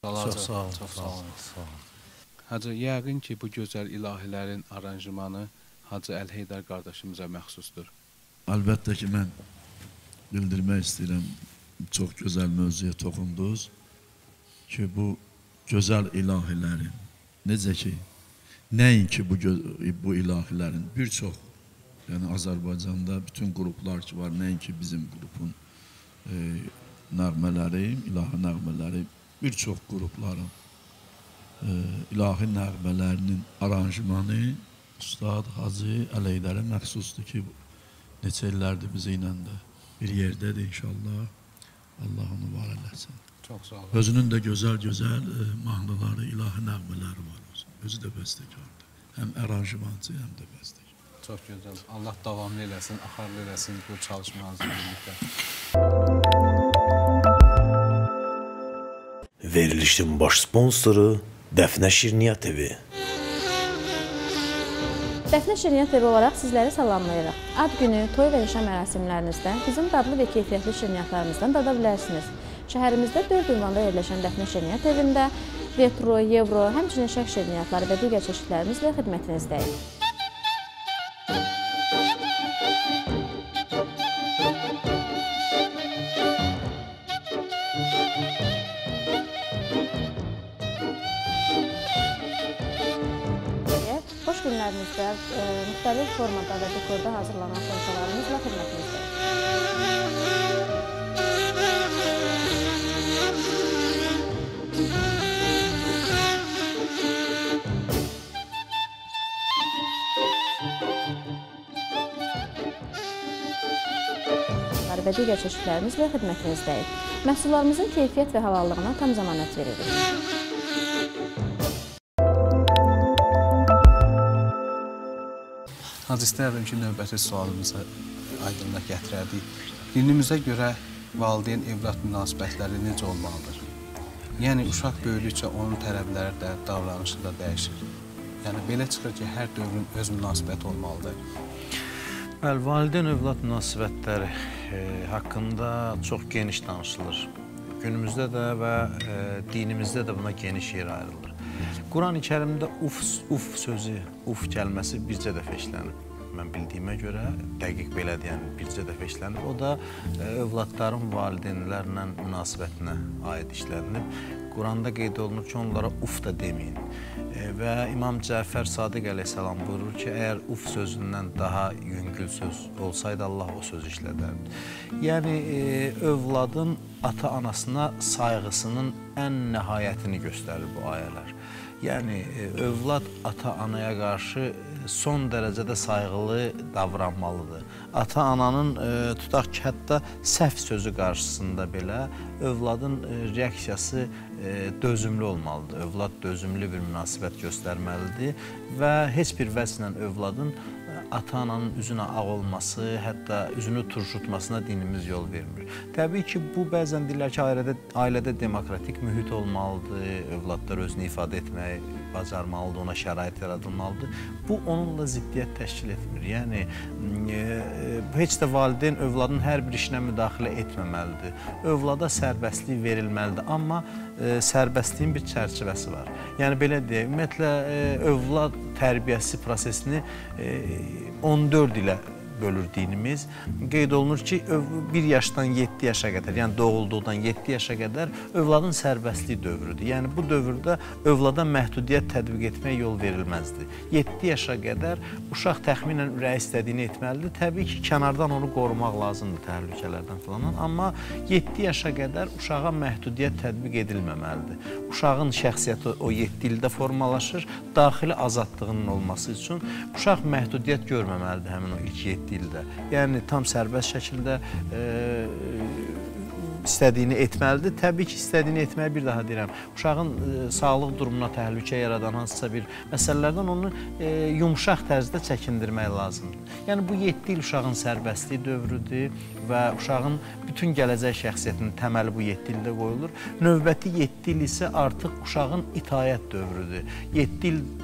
Balaca, Çox sağ olun. çox sağ olun. Hacı, yəqin ki, bu gözəl ilahilərin aranjmanı Hacı Əlheydər qardaşımıza məxsusdur. Əlbəttə ki, mən bildirmək istəyirəm, çox gözəl mövzuya toxundunuz ki, bu gözəl ilahilərin, necə ki, nəinki bu, bu ilahilərin bir çox, yəni Azərbaycanda bütün qruplar ki var, nəinki bizim qrupun e, nəğmələri, ilahi nəğmələri, bir çox qrupların e, ilahi nəğmələrinin aranjmanı Ustad Hacı Əlheydərə məxsusdur ki, neçə illərdir bizə ilə də bir yerdədir inşallah. Allah onu var eləsin. Çox sağ olun. Özünün də gözəl-gözəl e, mahnıları, ilahi nəğmələri var. Özü də bəstəkardır. Həm aranjmancı, həm də bəstəkar. Çox gözəl. Allah davamlı eləsin, axarlı eləsin bu çalışmanızı birlikdə. Verilişin baş sponsoru Dəfnə Şirniyyat evi. Dəfnə Şirniyyat evi olaraq sizləri salamlayırıq. Ad günü, toy və nişan mərasimlərinizdə bizim dadlı və keyfiyyətli şirniyyatlarımızdan dada bilərsiniz. Şəhərimizdə dörd ünvanda yerləşən Dəfnə Şirniyyat evində retro, evro, həmçinin şərq şirniyyatları və digər çeşidlərimizlə xidmətinizdəyik. Xoş günlərinizdə müxtəlif formada və dekorda hazırlanan xonçalarımızla xidmətinizdəyik. Və digər çeşidlərimizlə xidmətinizdəyik. Məhsullarımızın keyfiyyət və halallığına tam zəmanət veririk. Hacı, istərdim ki, növbəti sualımıza aydınlıq gətirərdik. Dinimizə görə valideyn evlad münasibətləri necə olmalıdır? Yəni, uşaq böyüdükcə onun tələbləri də, davranışı da dəyişir. Yəni, belə çıxır ki, hər dövrün öz münasibəti olmalıdır. Bəli, valideyn övlad münasibətləri e, haqqında çox geniş danışılır. Günümüzdə də və e, dinimizdə də buna geniş yer ayrılır. Quran-ı Kərimdə uf, uf sözü, uf kəlməsi bircə dəfə işlənib. Mən bildiyimə görə, dəqiq belə deyən bircə dəfə işlənib. O da e, övladların valideynlərlə münasibətinə aid işlənib. Quranda qeyd olunur ki, onlara uf da deməyin. E, və İmam Cəfər Sadiq əleyhissalam buyurur ki, əgər uf sözündən daha yüngül söz olsaydı, Allah o sözü işlədərdi. Yəni, e, övladın ata-anasına sayğısının ən nəhayətini göstərir bu ayələr. Yəni, övlad ata-anaya qarşı son dərəcədə sayğılı davranmalıdır. Ata-ananın, e, tutaq ki, hətta səhv sözü qarşısında belə övladın e, reaksiyası e, dözümlü olmalıdır. Övlad dözümlü bir münasibət göstərməlidir və heç bir vəzlə övladın ata-ananın üzünə ağ olması, hətta üzünü turşutmasına dinimiz yol vermir. Təbii ki, bu bəzən deyirlər ki, ailədə, ailədə demokratik mühit olmalıdır, övladlar özünü ifadə etməyi bacarmalıdır, ona şərait yaradılmalıdır. Bu, onunla ziddiyyət təşkil etmir. Yəni, e, heç də valideyn övladın hər bir işinə müdaxilə etməməlidir. Övlada sərbəstlik verilməlidir, amma e, sərbəstliyin bir çərçivəsi var. Yəni, belə deyək, ümumiyyətlə, e, övlad tərbiyəsi prosesini e, on dörd ilə bölür dinimiz. Qeyd olunur ki, bir yaşdan yeddi yaşa qədər, yəni doğulduqdan yeddi yaşa qədər övladın sərbəstlik dövrüdür. Yəni, bu dövrdə övlada məhdudiyyət tətbiq etməyə yol verilməzdir. yeddi yaşa qədər uşaq təxminən ürəyi istədiyini etməlidir. Təbii ki, kənardan onu qorumaq lazımdır təhlükələrdən filan. Amma yeddi yaşa qədər uşağa məhdudiyyət tətbiq edilməməlidir. Uşağın şəxsiyyəti o yeddi ildə formalaşır. Daxili azadlığının olması üçün uşaq məhdudiyyət görməməlidir həmin o ilk yeddi ildə. Yəni, tam sərbəst şəkildə e, istədiyini etməlidir. Təbii ki, istədiyini etməyə bir daha deyirəm. Uşağın e, sağlıq durumuna təhlükə yaradan hansısa bir məsələlərdən onu e, yumşaq tərzdə çəkindirmək lazımdır. Yəni, bu yeddi il uşağın sərbəstlik dövrüdür və uşağın bütün gələcək şəxsiyyətinin təməli bu yeddi ildə qoyulur. Növbəti yeddi il isə artıq uşağın itaət dövrüdür. yeddi il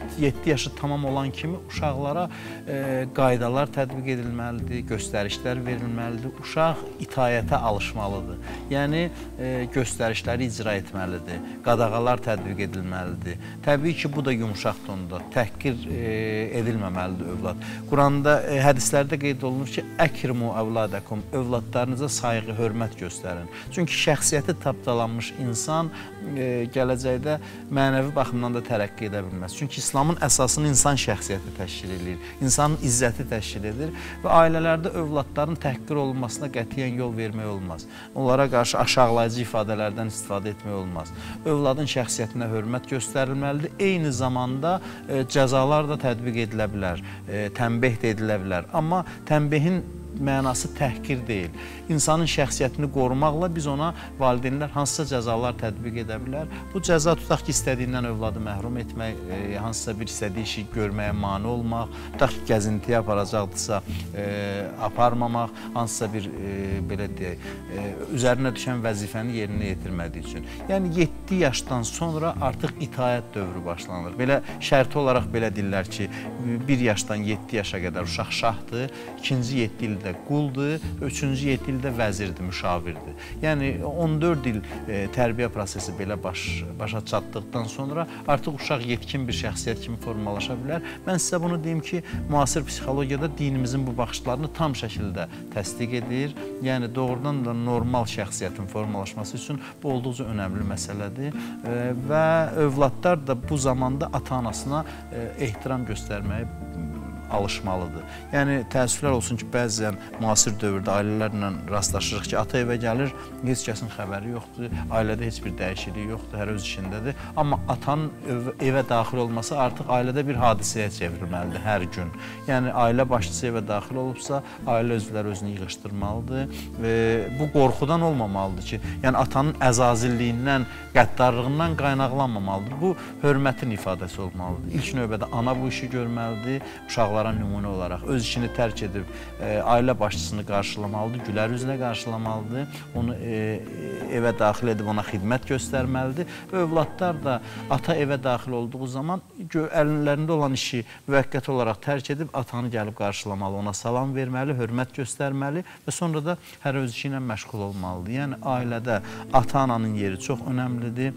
yeddi yaşı tamam olan kimi uşaqlara e, qaydalar tətbiq edilməlidir, göstərişlər verilməlidir. Uşaq itayətə alışmalıdır. Yəni e, göstərişləri icra etməlidir, qadağalar tətbiq edilməlidir. Təbii ki, bu da yumuşaq tonda, təhqir e, edilməməlidir övlad. Quranda e, hədislərdə qeyd olunur ki, əkrimu əvladakum, övladlarınıza sayğı, hörmət göstərin. Çünki şəxsiyyəti tapdalanmış insan e, gələcəkdə mənəvi baxımdan da tərəqqi edə bilməz. Çünki İslamın əsasını insan şəxsiyyəti təşkil edir, insanın izzəti təşkil edir və ailələrdə övladların təhqir olunmasına qətiyyən yol vermək olmaz. Onlara qarşı aşağılayıcı ifadələrdən istifadə etmək olmaz. Övladın şəxsiyyətinə hörmət göstərilməlidir. Eyni zamanda e, cəzalar da tətbiq edilə bilər, e, tənbih də edilə bilər. Amma tənbihin mənası təhqir deyil. İnsanın şəxsiyyətini qorumaqla biz ona valideynlər hansısa cəzalar tətbiq edə bilər. Bu cəza tutaq ki, istədiyindən övladı məhrum etmək, e, hansısa bir istədiyi işi görməyə mane olmaq, tutaq ki, gəzintiyə aparacaqdırsa e, aparmamaq, hansısa bir e, belə deyək, e, üzərinə düşən vəzifəni yerinə yetirmədiyi üçün. Yəni yeddi yaşdan sonra artıq itayət dövrü başlanır. Belə şərti olaraq belə deyirlər ki, bir yaşdan yeddi yaşa qədər uşaq şahdır, ikinci yeddi ildə quldur, üçüncü yeddi ildə vəzirdir, müşavirdir. Yəni on dörd il e, tərbiyə prosesi belə baş, başa çatdıqdan sonra artıq uşaq yetkin bir şəxsiyyət kimi formalaşa bilər. Mən sizə bunu deyim ki, müasir psixologiyada dinimizin bu baxışlarını tam şəkildə təsdiq edir. Yəni doğrudan da normal şəxsiyyətin formalaşması üçün bu olduqca önəmli məsələdir e, və övladlar da bu zamanda ata-anasına e, ehtiram göstərməyə alışmalıdır. Yəni təəssüflər olsun ki, bəzən müasir dövrdə ailələrlə rastlaşırıq ki, ata evə gəlir, heç kəsin xəbəri yoxdur, ailədə heç bir dəyişiklik yoxdur, hər öz işindədir. Amma atanın ev, evə daxil olması artıq ailədə bir hadisəyə çevrilməlidir hər gün. Yəni ailə başçısı evə daxil olubsa, ailə üzvləri özünü yığışdırmalıdır. E, bu qorxudan olmamalıdır ki, yəni atanın əzazilliyindən, qəddarlığından qaynaqlanmamalıdır. Bu hörmətin ifadəsi olmalıdır. İlk növbədə ana bu işi görməlidir, uşaqlar nümunə olaraq öz işini tərk edib e, ailə başçısını qarşılamalıdır, gülər üzlə qarşılamalıdır, onu e, evə daxil edib ona xidmət göstərməlidir və övladlar da ata evə daxil olduğu zaman əllərində olan işi müvəqqəti olaraq tərk edib atanı gəlib qarşılamalı, ona salam verməli, hörmət göstərməli və sonra da hər öz işi ilə məşğul olmalıdır. Yəni ailədə ata-ananın yeri çox önəmlidir.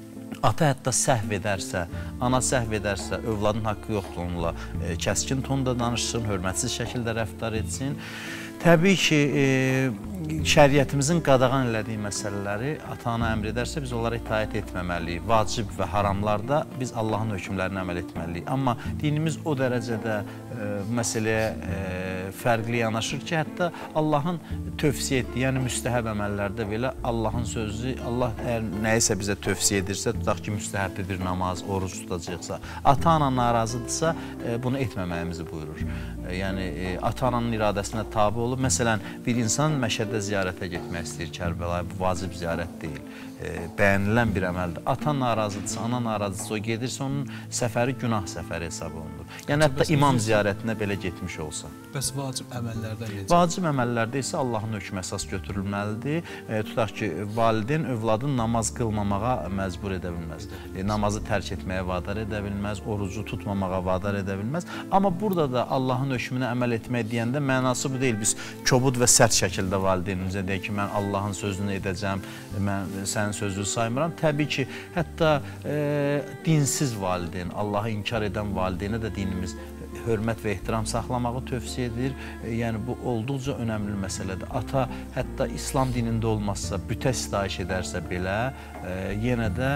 Ata hətta səhv edərsə, ana səhv edərsə, övladın haqqı yoxdur onunla e, kəskin tonda danışsın, hörmətsiz şəkildə rəftar etsin. Təbii ki, e, şəriətimizin qadağan elədiyi məsələləri ata-ana əmr edərsə, biz onlara itaət etməməliyik. Vacib və haramlarda biz Allahın hökmlərinə əməl etməliyik. Amma dinimiz o dərəcədə e, məsələyə e, fərqli yanaşır ki, hətta Allahın tövsiyə etdiyi, yəni müstəhəb əməllərdə belə Allahın sözü, Allah əgər nəyisə bizə tövsiyə edirsə, tutaq ki, müstəhəbdir namaz, oruc tutacaqsa, ata-ana narazıdırsa, e, bunu etməməyimizi buyurur. E, yəni, e, ata-ananın iradəsinə tabi olub. Məsələn, bir insan Məşədə ziyarətə getmək istəyir Kərbəlaya, bu vacib ziyarət deyil, e, bəyənilən bir əməldir. Ata narazıdırsa, ana narazıdırsa, o gedirsə, onun səfəri günah səfəri hesab olunur. Yəni, hətta imam ziyarətinə belə getmiş olsa. Bəs vacib əməllərdən necə? Vacib əməllərdə isə Allahın hökmü əsas götürülməlidir. E, tutaq ki, valideyn övladın namaz qılmamağa məcbur edə bilməz. E, namazı tərk etməyə vadar edə bilməz, orucu tutmamağa vadar edə bilməz. Amma burada da Allahın hökmünə əməl etmək deyəndə mənası bu deyil. Biz kobud və sərt şəkildə valideynimizə deyək ki, mən Allahın sözünü edəcəm, mən sənin sözünü saymıram. Təbii ki, hətta e, dinsiz valideyn, Allahı inkar edən valideynə də dinimiz hörmət və ehtiram saxlamağı tövsiyə edir. E, yəni, bu olduqca önəmli məsələdir. Ata hətta İslam dinində olmazsa, bütə sitayiş edərsə belə, e, yenə də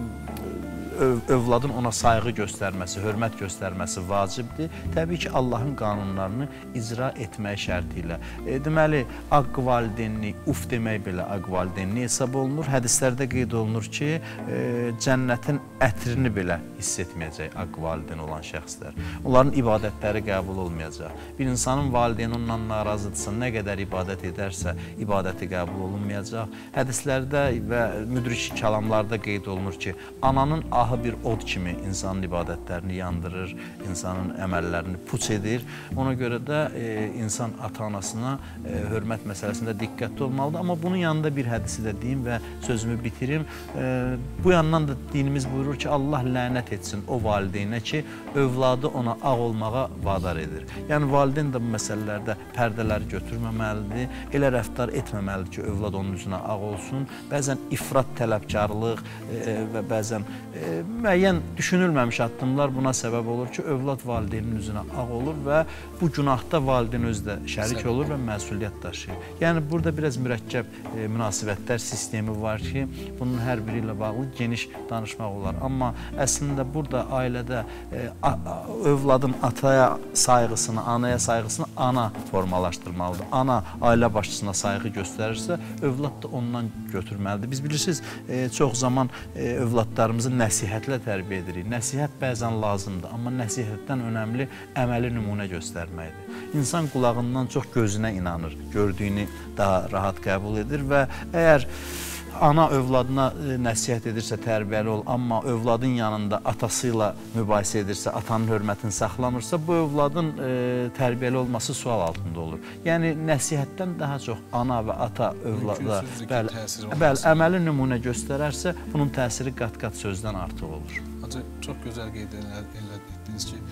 övladın ona sayğı göstərməsi, hörmət göstərməsi vacibdir. Təbii ki, Allahın qanunlarını icra etmək şərti ilə. E, deməli, aqq valideynlik, uf demək belə aqq valideynlik hesab olunur. Hədislərdə qeyd olunur ki, e, cənnətin ətrini belə hiss etməyəcək aqq valideyn olan şəxslər. Onların ibadətləri qəbul olmayacaq. Bir insanın valideyni ondan narazıdırsa, nə qədər ibadət edərsə, ibadəti qəbul olunmayacaq. Hədislərdə və müdrik kəlamlarda qeyd olunur ki, ananın silahı bir od kimi insanın ibadətlərini yandırır, insanın əməllərini puç edir. Ona görə də e, insan ata-anasına e, hörmət məsələsində diqqətli olmalıdır. Amma bunun yanında bir hədisi də deyim və sözümü bitirim. E, bu yandan da dinimiz buyurur ki, Allah lənət etsin o valideynə ki, övladı ona ağ olmağa vadar edir. Yəni, valideyn də bu məsələlərdə pərdələri götürməməlidir, elə rəftar etməməlidir ki, övlad onun üzünə ağ olsun. Bəzən ifrat tələbkarlıq e, və bəzən e, müəyyən düşünülməmiş addımlar buna səbəb olur ki, övlad valideynin üzünə ağ olur və bu günahda valideyn özü də şərik olur və məsuliyyət daşıyır. Yəni, burada biraz mürəkkəb e, münasibətlər sistemi var ki, bunun hər biri ilə bağlı geniş danışmaq olar. Amma əslində burada ailədə e, a, a, övladın ataya sayğısını, anaya sayğısını ana formalaşdırmalıdır. Ana ailə başçısına sayğı göstərirsə, övlad da ondan götürməlidir. Biz bilirsiniz, e, çox zaman e, övladlarımızı nəsihətlə tərbiyə edirik. Nəsihət bəzən lazımdır, amma nəsihətdən önəmli əməli nümunə göstərməkdir. İnsan qulağından çox gözünə inanır, gördüyünü daha rahat qəbul edir və əgər ana övladına nəsihət edirsə tərbiyəli ol, amma övladın yanında atası ilə mübahisə edirsə, atanın hörmətini saxlamırsa, bu övladın e, tərbiyəli olması sual altında olur. Yəni, nəsihətdən daha çox ana və ata övlada bəli, bəli, əməli nümunə göstərərsə, bunun təsiri qat-qat sözdən artıq olur. Ancaq çox gözəl qeyd etdiniz ki,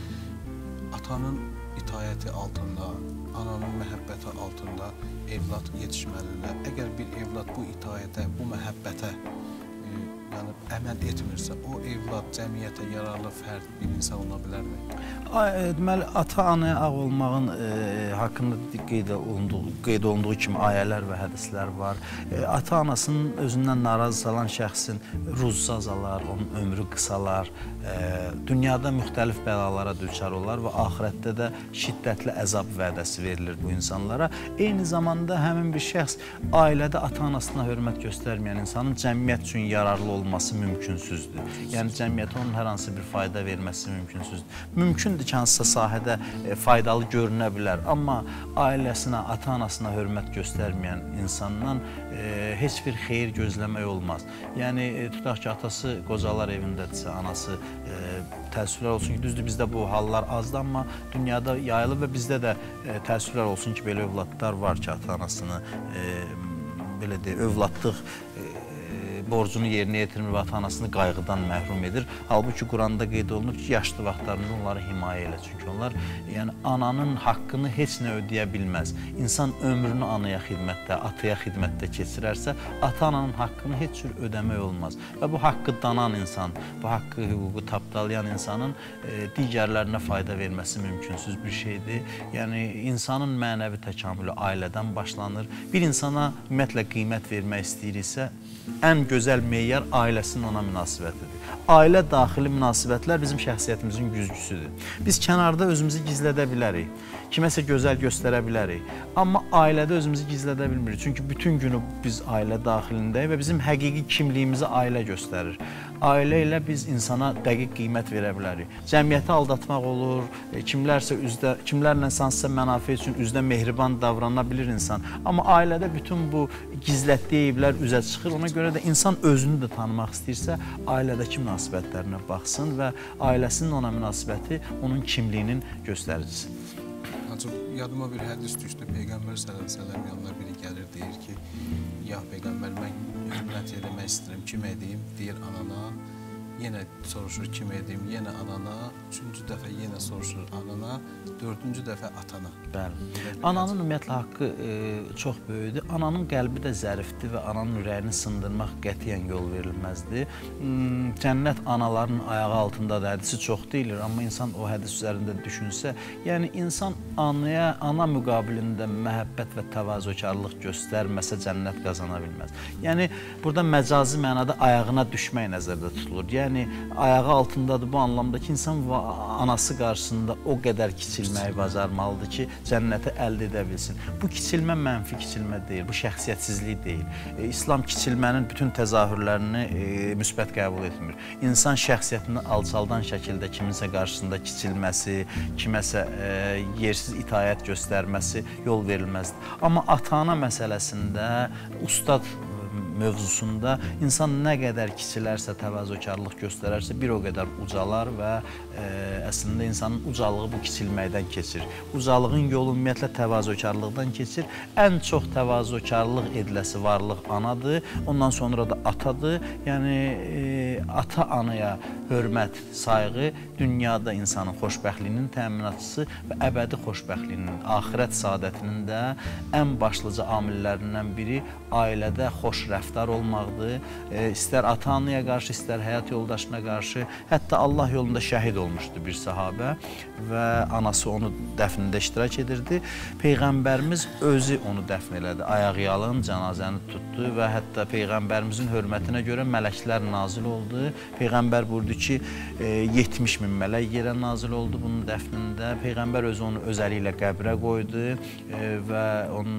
atanın itayəti altında, ananın məhəbbəti altında evlad yetişməlidirlər. Əgər bir evlad bu itayətə, bu məhəbbətə e, yəni əməl etmirsə, o evlad cəmiyyətə yararlı fərd bir insan ola bilərmi? Deməli, ata-anaya ağ olmağın e, haqqında qeyd olunduğu, qeyd olunduğu kimi ayələr və hədislər var. E, ata-anasının özündən narazı salan şəxsin ruzusu azalar, onun ömrü qısalar, e, dünyada müxtəlif bəlalara düçar olar və axirətdə də şiddətli əzab vədəsi verilir bu insanlara. Eyni zamanda həmin bir şəxs ailədə ata-anasına hörmət göstərməyən insanın cəmiyyət üçün yararlı olması mümkünsüzdür. Yəni, cəmiyyətə onun hər hansı bir fayda verməsi mümkünsüzdür. Mümkündür ki, hansısa sahədə e, faydalı görünə bilər, amma ailəsinə, ata-anasına hörmət göstərməyən insandan e, heç bir xeyir gözləmək olmaz. Yəni, e, tutaq ki, atası qocalar evindədirsə, anası e, təəssüflər olsun ki, düzdür, bizdə bu hallar azdır, amma dünyada yayılıb və bizdə də e, təəssüflər olsun ki, belə övladlar var ki, ata-anasını e, belə deyək, övladlıq e, borcunu yerinə yetirmir və ata-anasını qayğıdan məhrum edir. Halbuki Quranda qeyd olunur ki, yaşlı vaxtlarında onları himayə elə. Çünki onlar yəni, ananın haqqını heç nə ödəyə bilməz. İnsan ömrünü anaya xidmətdə, ataya xidmətdə keçirərsə, ata-ananın haqqını heç cür ödəmək olmaz. Və bu haqqı danan insan, bu haqqı, hüququ tapdalayan insanın e, digərlərinə fayda verməsi mümkünsüz bir şeydir. Yəni, insanın mənəvi təkamülü ailədən başlanır. Bir insana ümumiyyətlə qiymət vermək istəyiriksə, ən gözəl meyyar ailəsinin ona münasibətidir. Ailə daxili münasibətlər bizim şəxsiyyətimizin güzgüsüdür. Biz kənarda özümüzü gizlədə bilərik, kiməsə gözəl göstərə bilərik, amma ailədə özümüzü gizlədə bilmirik. Çünki bütün günü biz ailə daxilindəyik və bizim həqiqi kimliyimizi ailə göstərir. Ailə ilə biz insana dəqiq qiymət verə bilərik. Cəmiyyəti aldatmaq olur, kimlərsə üzdə, kimlərlə hansısa mənafe üçün üzdə mehriban davrana bilir insan. Amma ailədə bütün bu gizlətdiyi eyblər üzə çıxır. Ona görə də insan özünü də tanımaq istəyirsə, ailədəki münasibətlərinə baxsın və ailəsinin ona münasibəti onun kimliyinin göstəricisidir. Ancaq yadıma bir hədis düşdü. Peyğəmbər sallallahu əleyhi və səlləm yanına biri gəlir, deyir ki, ya Peyğəmbər, mən hörmət eləmək istəyirəm, kim edeyim? Deyir anana. Yenə soruşur kim edeyim, yenə anana. Üçüncü dəfə yenə soruşur anana. Dördüncü dəfə atana. Bəli. Ananın ümumiyyətlə haqqı e, çox böyükdür. Ananın qəlbi də zərifdir və ananın ürəyini sındırmaq qətiyyən yol verilməzdir. Hmm, cənnət anaların ayağı altındadır. Hədisi çox deyilir, amma insan o hədis üzərində düşünsə, yəni insan anaya, ana müqabilində məhəbbət və təvazökarlıq göstərməsə cənnət qazana bilməz. Yəni burada məcazi mənada ayağına düşmək nəzərdə tutulur. Yəni ayağı altındadır bu anlamda ki, insan anası qarşısında o qədər kiçilməyi bacarmalıdır ki, cənnəti əldə edə bilsin. Bu kiçilmə mənfi kiçilmə deyil, bu şəxsiyyətsizlik deyil. E, İslam kiçilmənin bütün təzahürlərini e, müsbət qəbul etmir. İnsan şəxsiyyətini alçaldan şəkildə kiminsə qarşısında kiçilməsi, kiməsə e, yersiz itayət göstərməsi yol verilməzdir. Amma ata-ana məsələsində ustad mövzusunda insan nə qədər kiçilərsə, təvazökarlıq göstərərsə, bir o qədər ucalar və ə, əslində insanın ucalığı bu kiçilməkdən keçir. Ucalığın yolu ümumiyyətlə təvazökarlıqdan keçir. Ən çox təvazökarlıq ediləsi varlıq anadır, ondan sonra da atadır. Yəni e, ata-anaya hörmət, sayğı dünyada insanın xoşbəxtliyinin təminatçısı və əbədi xoşbəxtliyinin, axirət saadətinin də ən başlıca amillərindən biri ailədə xoş rəftar olmaqdır. E, istər ata-anaya qarşı, istər həyat yoldaşına qarşı, hətta Allah yolunda şəhid olmuşdu bir sahabə və anası onu dəfnində iştirak edirdi. Peyğəmbərimiz özü onu dəfn elədi. Ayaqyalın cənazəni tutdu və hətta Peyğəmbərimizin hörmətinə görə mələklər nazil oldu. Peyğəmbər buyurdu ki, yetmiş min mələk yerə nazil oldu bunun dəfnində. Peyğəmbər özü onu öz əli ilə qəbrə qoydu və onun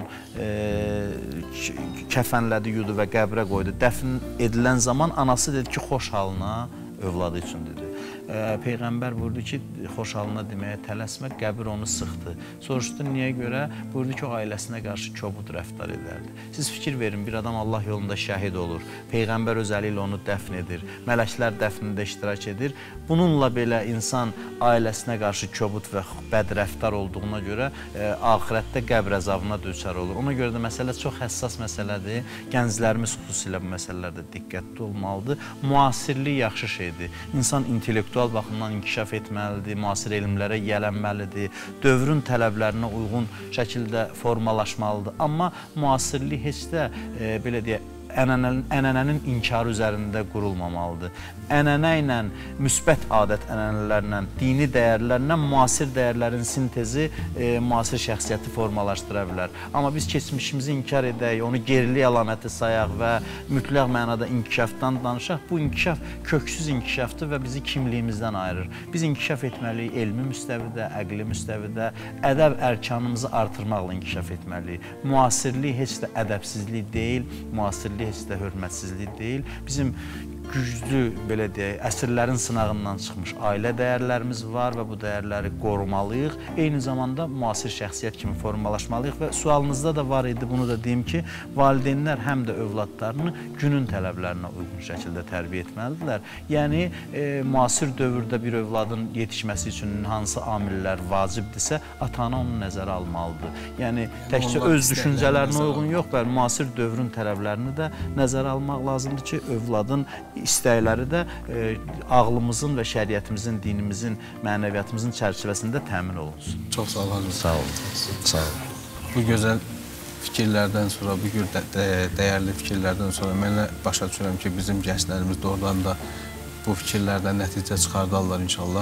kəfənlədi, yudu və qəbrə qoydu. Dəfn edilən zaman anası dedi ki, xoş halına övladı üçün dedi. Peyğəmbər buyurdu ki, xoş halına deməyə tələsmə, qəbir onu sıxdı. Soruşdu, niyə görə? Buyurdu ki, o ailəsinə qarşı kobud rəftar edərdi. Siz fikir verin, bir adam Allah yolunda şəhid olur. Peyğəmbər öz əli ilə onu dəfn edir. Mələklər dəfnində iştirak edir. Bununla belə insan ailəsinə qarşı kobud və bədrəftar olduğuna görə e, axirətdə qəbr əzabına düçar olur. Ona görə də məsələ çox həssas məsələdir. Gənclərimiz xüsusilə bu məsələlərdə diqqətli olmalıdır. Müasirlik yaxşı şeydir. İnsan intellektual baxımdan inkişaf etməlidir, müasir elmlərə yiyələnməlidir, dövrün tələblərinə uyğun şəkildə formalaşmalıdır. Amma müasirlik heç də e, belə deyək, ənənənin, ənənənin inkarı üzərində qurulmamalıdır. Ənənə ilə, müsbət adət ənənələrlə, dini dəyərlərlə müasir dəyərlərin sintezi e, müasir şəxsiyyəti formalaşdıra bilər. Amma biz keçmişimizi inkar edək, onu gerilik əlaməti sayaq və mütləq mənada inkişafdan danışaq. Bu inkişaf köksüz inkişafdır və bizi kimliyimizdən ayırır. Biz inkişaf etməliyik elmi müstəvidə, əqli müstəvidə, ədəb ərkanımızı artırmaqla inkişaf etməliyik. Müasirlik heç də ədəbsizlik deyil, müasirlik heç də hörmətsizlik deyil. Bizim güclü, belə deyək, əsrlərin sınağından çıxmış ailə dəyərlərimiz var və bu dəyərləri qorumalıyıq. Eyni zamanda müasir şəxsiyyət kimi formalaşmalıyıq və sualınızda da var idi, bunu da deyim ki, valideynlər həm də övladlarını günün tələblərinə uyğun şəkildə tərbiyə etməlidirlər. Yəni, e, müasir dövrdə bir övladın yetişməsi üçün hansı amillər vacibdirsə, ata-ana onu nəzərə almalıdır. Yəni, təkcə öz düşüncələrinə uyğun yox, bəli, müasir dövrün tələblərini də nəzərə almaq lazımdır ki, övladın istəkləri də e, ağlımızın və şəriətimizin, dinimizin, mənəviyyatımızın çərçivəsində təmin olunsun. Çox sağ olun. Sağ olun. Sağ olun. Bu gözəl fikirlərdən sonra, bu dəyərli fikirlərdən sonra mənə başa düşürəm ki, bizim gənclərimiz doğrudan da bu fikirlərdən nəticə çıxardarlar inşallah.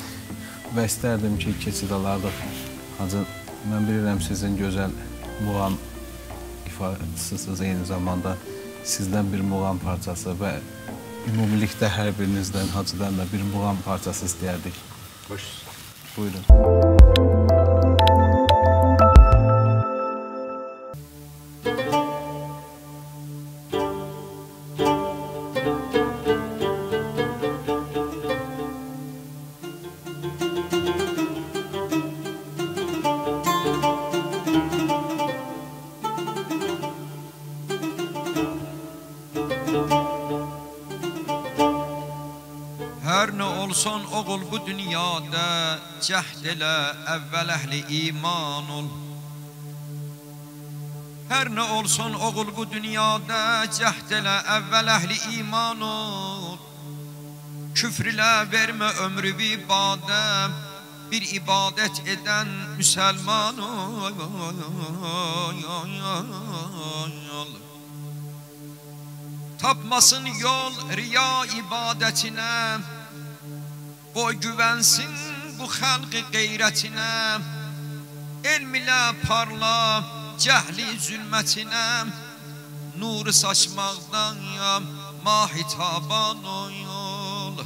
Və istərdim ki, keçid alardıq. Hacı, mən bilirəm sizin gözəl muğam ifadəsiniz, eyni zamanda sizdən bir muğam parçası və ümumilikdə hər birinizdən, Hacıdan da bir muğam parçası istəyərdik. Hoş. Buyurun. Hər nə olsan oğul bu dünyada, cəhd elə əvvəl əhli iman ol. Hər nə olsan oğul bu dünyada, cəhd elə əvvəl əhli iman ol. Küfr ilə vermə ömrü bir ibadə, bir ibadət edən müsəlman ol. Tapmasın yol riya ibadətinə, boy güvənsin bu xalqı qeyrətinə, elm ilə parla cəhli zülmətinə, nuru saçmaqdan ya mahitaban ol.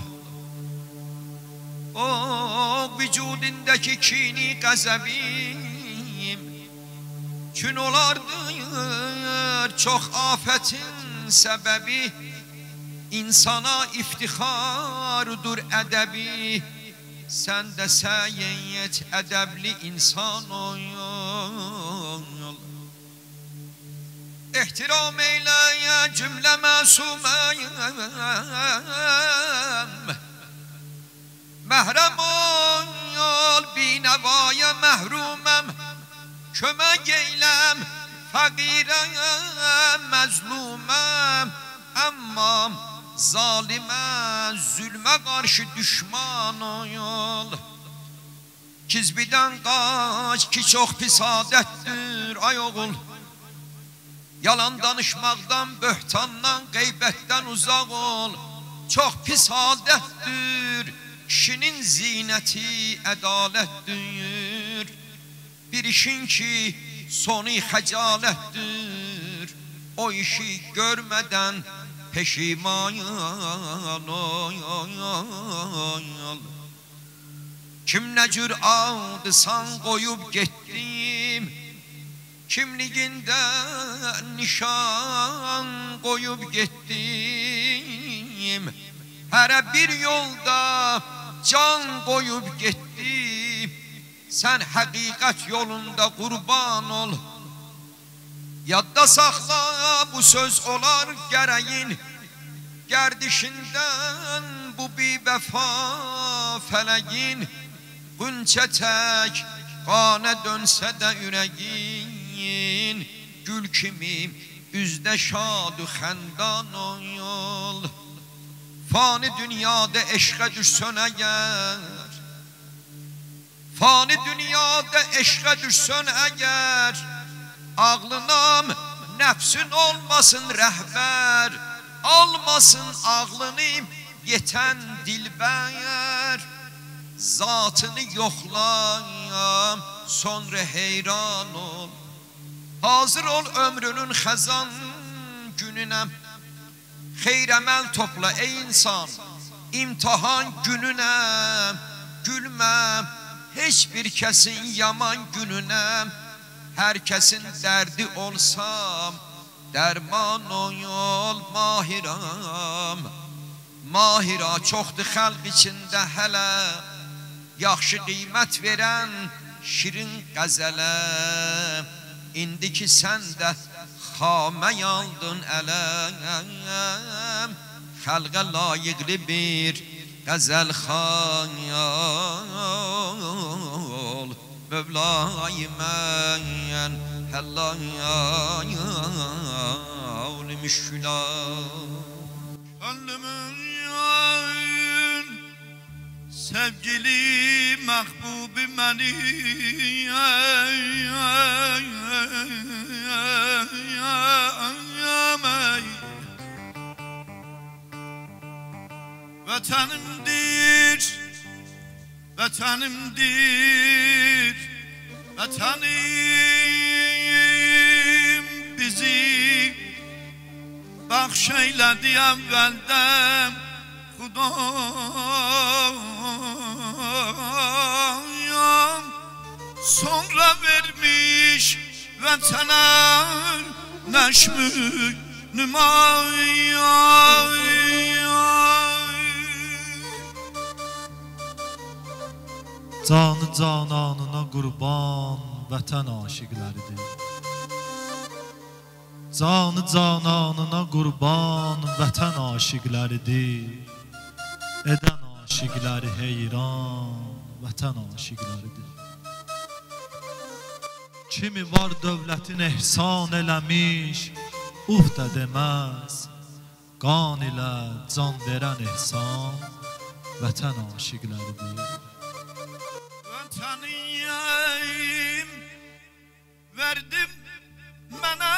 O vücudindəki kini qəzəbim kün olardır çox afətin səbəbi, insana iftixardır ədəbi, sən də səyin et ədəbli insan ol. Ehtiram eyle cümleye cümle masumem Mehrem ol binevaya mehrumem Kömek eylem fakirem mezlumem Amma zalime zulme karşı düşman ol Kizbiden kaç ki çok pis adettir ay oğul Yalan danışmaktan, böhtandan, gıybetten uzak ol Çok pis adettir Kişinin zineti edalettir Bir işin ki sonu hecalettir O işi görmeden peşiman ol Kim ne cüradısan koyup gittim Kimliğinden nişan koyup gittim Her bir yolda can koyup gittim Sen hakikat yolunda kurban ol Yadda sakla bu söz olar gereğin Gerdişinden bu bir vefa feleğin Günçe tek kane dönse de yüreğin Gül kimi üzde şad-ı xəndan ol Fani dünyada eşqe düşsön eğer Fani dünyada eşqe düşsön eğer Ağlınam nefsin olmasın rehber Almasın ağlını yeten dilber Zatını yoxlayam sonra heyran ol Hazır ol ömrünün xəzan gününe Xeyr əməl topla ey insan İmtihan gününe Gülmə heç bir kəsin yaman gününe Herkesin derdi olsam Derman ol mahiram Mahira çoxdur xalq içində hələ Yaxşı qiymət verən şirin qəzələ İndiki sən də xamə yaldın ələm Xalqa layiqli bir qəzəl xayal Mövla-i mən həllayal müşkülat Gönlümün yayın sevgili mahbubi məni Vətənimdir, vətənimdir, vətənim bizi Bəxş eylədi əvvəldən Xudayam Sonra vermiş vətənə nəşmü nümayan Canı cananına qurban vətən aşiqləridir Canı cananına qurban vətən aşiqləridir Edən aşiqləri heyran vətən aşiqləridir Kimi var dövlətin ehsan eləmiş Uf da deməz Qan ilə can verən ehsan vətən aşiqləridir Vətəniyim verdim mənə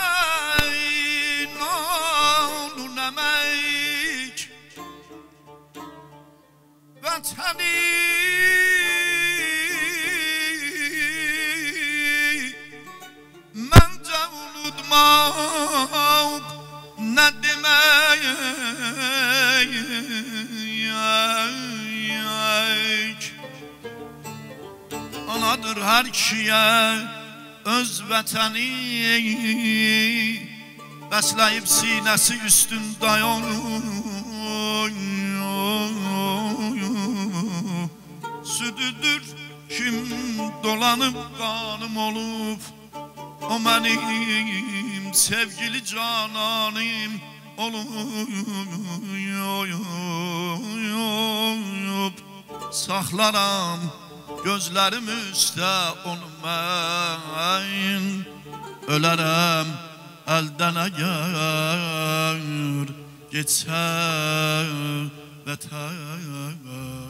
inanun əmək Vətəni məncə unutmaq nə demək Anadır hər kişiyə öz vətəni Bəsləyib sinəsi üstün dayanır Südüdür kim dolanıb qanım olub O mənim sevgili cananım oluyub saxlaram gözlərim üstə onu mən ölərəm əldən əgər geçsə vətən.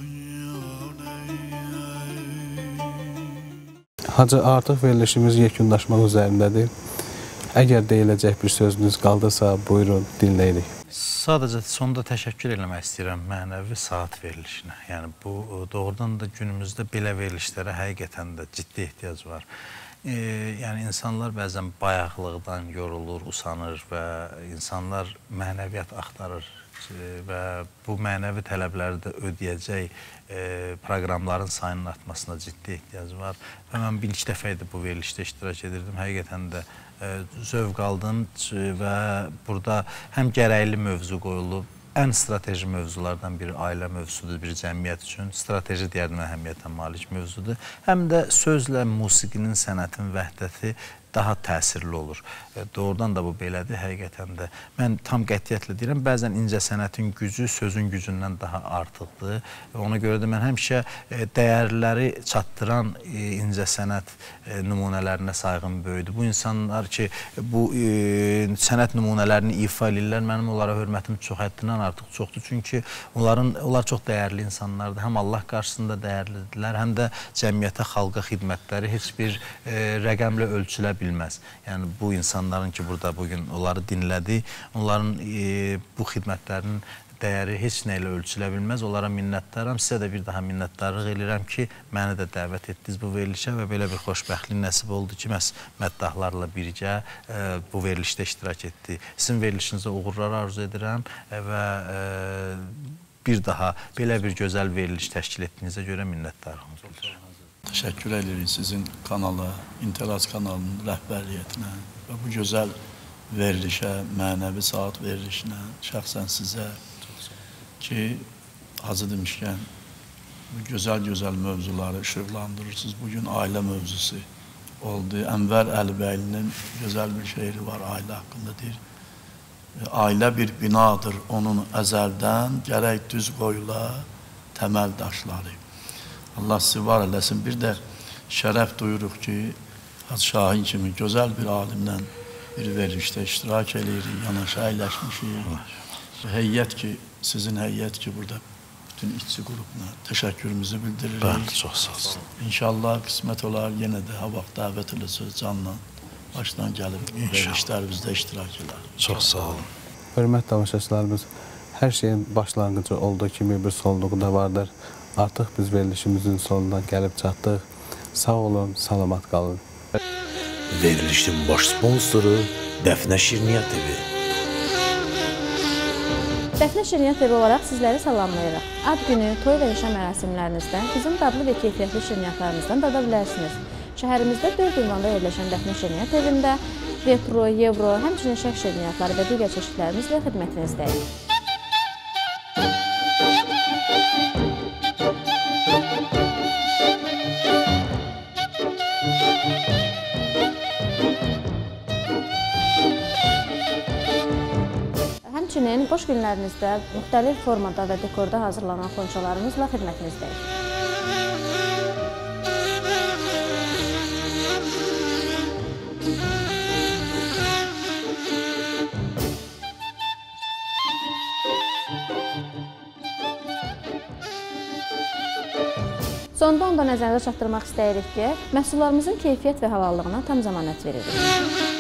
Hacı, artıq verilişimiz yekunlaşmaq üzərindədir. Əgər deyiləcək bir sözünüz qaldısa, buyurun, dinləyirik. Sadəcə sonda təşəkkür eləmək istəyirəm mənəvi saat verilişinə. Yəni, bu doğrudan da günümüzdə belə verilişlərə həqiqətən də ciddi ehtiyac var. E, yəni, insanlar bəzən bayaqlıqdan yorulur, usanır və insanlar mənəviyyat axtarır və bu mənəvi tələbləri də ödəyəcək e, proqramların sayının artmasına ciddi ehtiyac var. Və mən bir ilk dəfə idi bu verilişdə iştirak edirdim. Həqiqətən də e, zövq aldım və burada həm gərəkli mövzu qoyulub, ən strateji mövzulardan biri ailə mövzusudur bir cəmiyyət üçün. Strateji deyərdim, əhəmiyyətə malik mövzudur. Həm də sözlə musiqinin, sənətin vəhdəti daha təsirli olur. E, doğrudan da bu belədir, həqiqətən də. Mən tam qətiyyətlə deyirəm, bəzən incəsənətin gücü sözün gücündən daha artıqdır. E, ona görə də mən həmişə e, dəyərləri çatdıran e, incəsənət e, nümunələrinə sayğım böyüdür. Bu insanlar ki, bu e, sənət nümunələrini ifa edirlər, mənim onlara hörmətim çox həddindən artıq çoxdur. Çünki onların, onlar çox dəyərli insanlardır. Həm Allah qarşısında dəyərlidirlər, həm də cəmiyyətə, xalqa xidmətləri heç bir e, rəqəmlə ölçülə bilməz. Yəni, bu insanların ki, burada bugün onları dinlədi, onların e, bu xidmətlərinin dəyəri heç nə ilə ölçülə bilməz. Onlara minnətdaram. Sizə də bir daha minnətdarlıq edirəm ki, məni də dəvət etdiniz bu verilişə və belə bir xoşbəxtlik nəsib oldu ki, məhz məddahlarla birgə e, bu verilişdə iştirak etdi. Sizin verilişinizə uğurlar arzu edirəm e, və e, bir daha belə bir gözəl veriliş təşkil etdiyinizə görə minnətdarlığımız olur. Təşəkkür edirik sizin kanala, İnteraz kanalının rəhbərliyyətinə və bu gözəl verilişə, mənəvi saat verilişinə, şəxsən sizə ki, Hacı demişkən, bu gözəl-gözəl mövzuları işıqlandırırsınız. Bugün ailə mövzusu oldu. Ənvər Əlibəylinin gözəl bir şeiri var, ailə haqqında deyir. Ailə bir binadır, onun əzəldən gərək düz qoyula təməl daşları. Allah sizi var eləsin. Bir də şərəf duyuruq ki, Hacı Şahin kimi gözəl bir alimlə bir verilişdə iştirak edirik, yanaşa əyləşmişik. Heyyət ki, sizin heyyət ki, burada bütün işçi qrupuna təşəkkürümüzü bildiririk. Bəli, çox sağ olsun. İnşallah qismət olar, yenə də ha vaxt dəvət edirsiniz canla, başdan gəlib verilişlərimizdə iştirak edər. Çox sağ olun. Hörmət tamaşaçılarımız, hər şeyin başlanğıcı olduğu kimi bir sonluğu da vardır. Artıq biz verilişimizin sonuna gəlib çatdıq. Sağ olun, salamat qalın. Verilişin baş sponsoru Dəfnə Şirniyyat evi. Dəfnə Şirniyyat evi olaraq sizləri salamlayırıq. Ad günü, toy və nişan mərasimlərinizdə bizim dadlı və keyfiyyətli şirniyyatlarımızdan dada bilərsiniz. Şəhərimizdə dörd ünvanda yerləşən Dəfnə Şirniyyat evində retro, evro, həmçinin şəx şirniyyatları və digər çeşidlərimizlə xidmətinizdəyik. Həmçinin boş günlərinizdə müxtəlif formada və dekorda hazırlanan xonçalarımızla xidmətinizdəyik. Sonda onda nəzərdə çatdırmaq istəyirik ki, məhsullarımızın keyfiyyət və halallığına tam zəmanət veririk.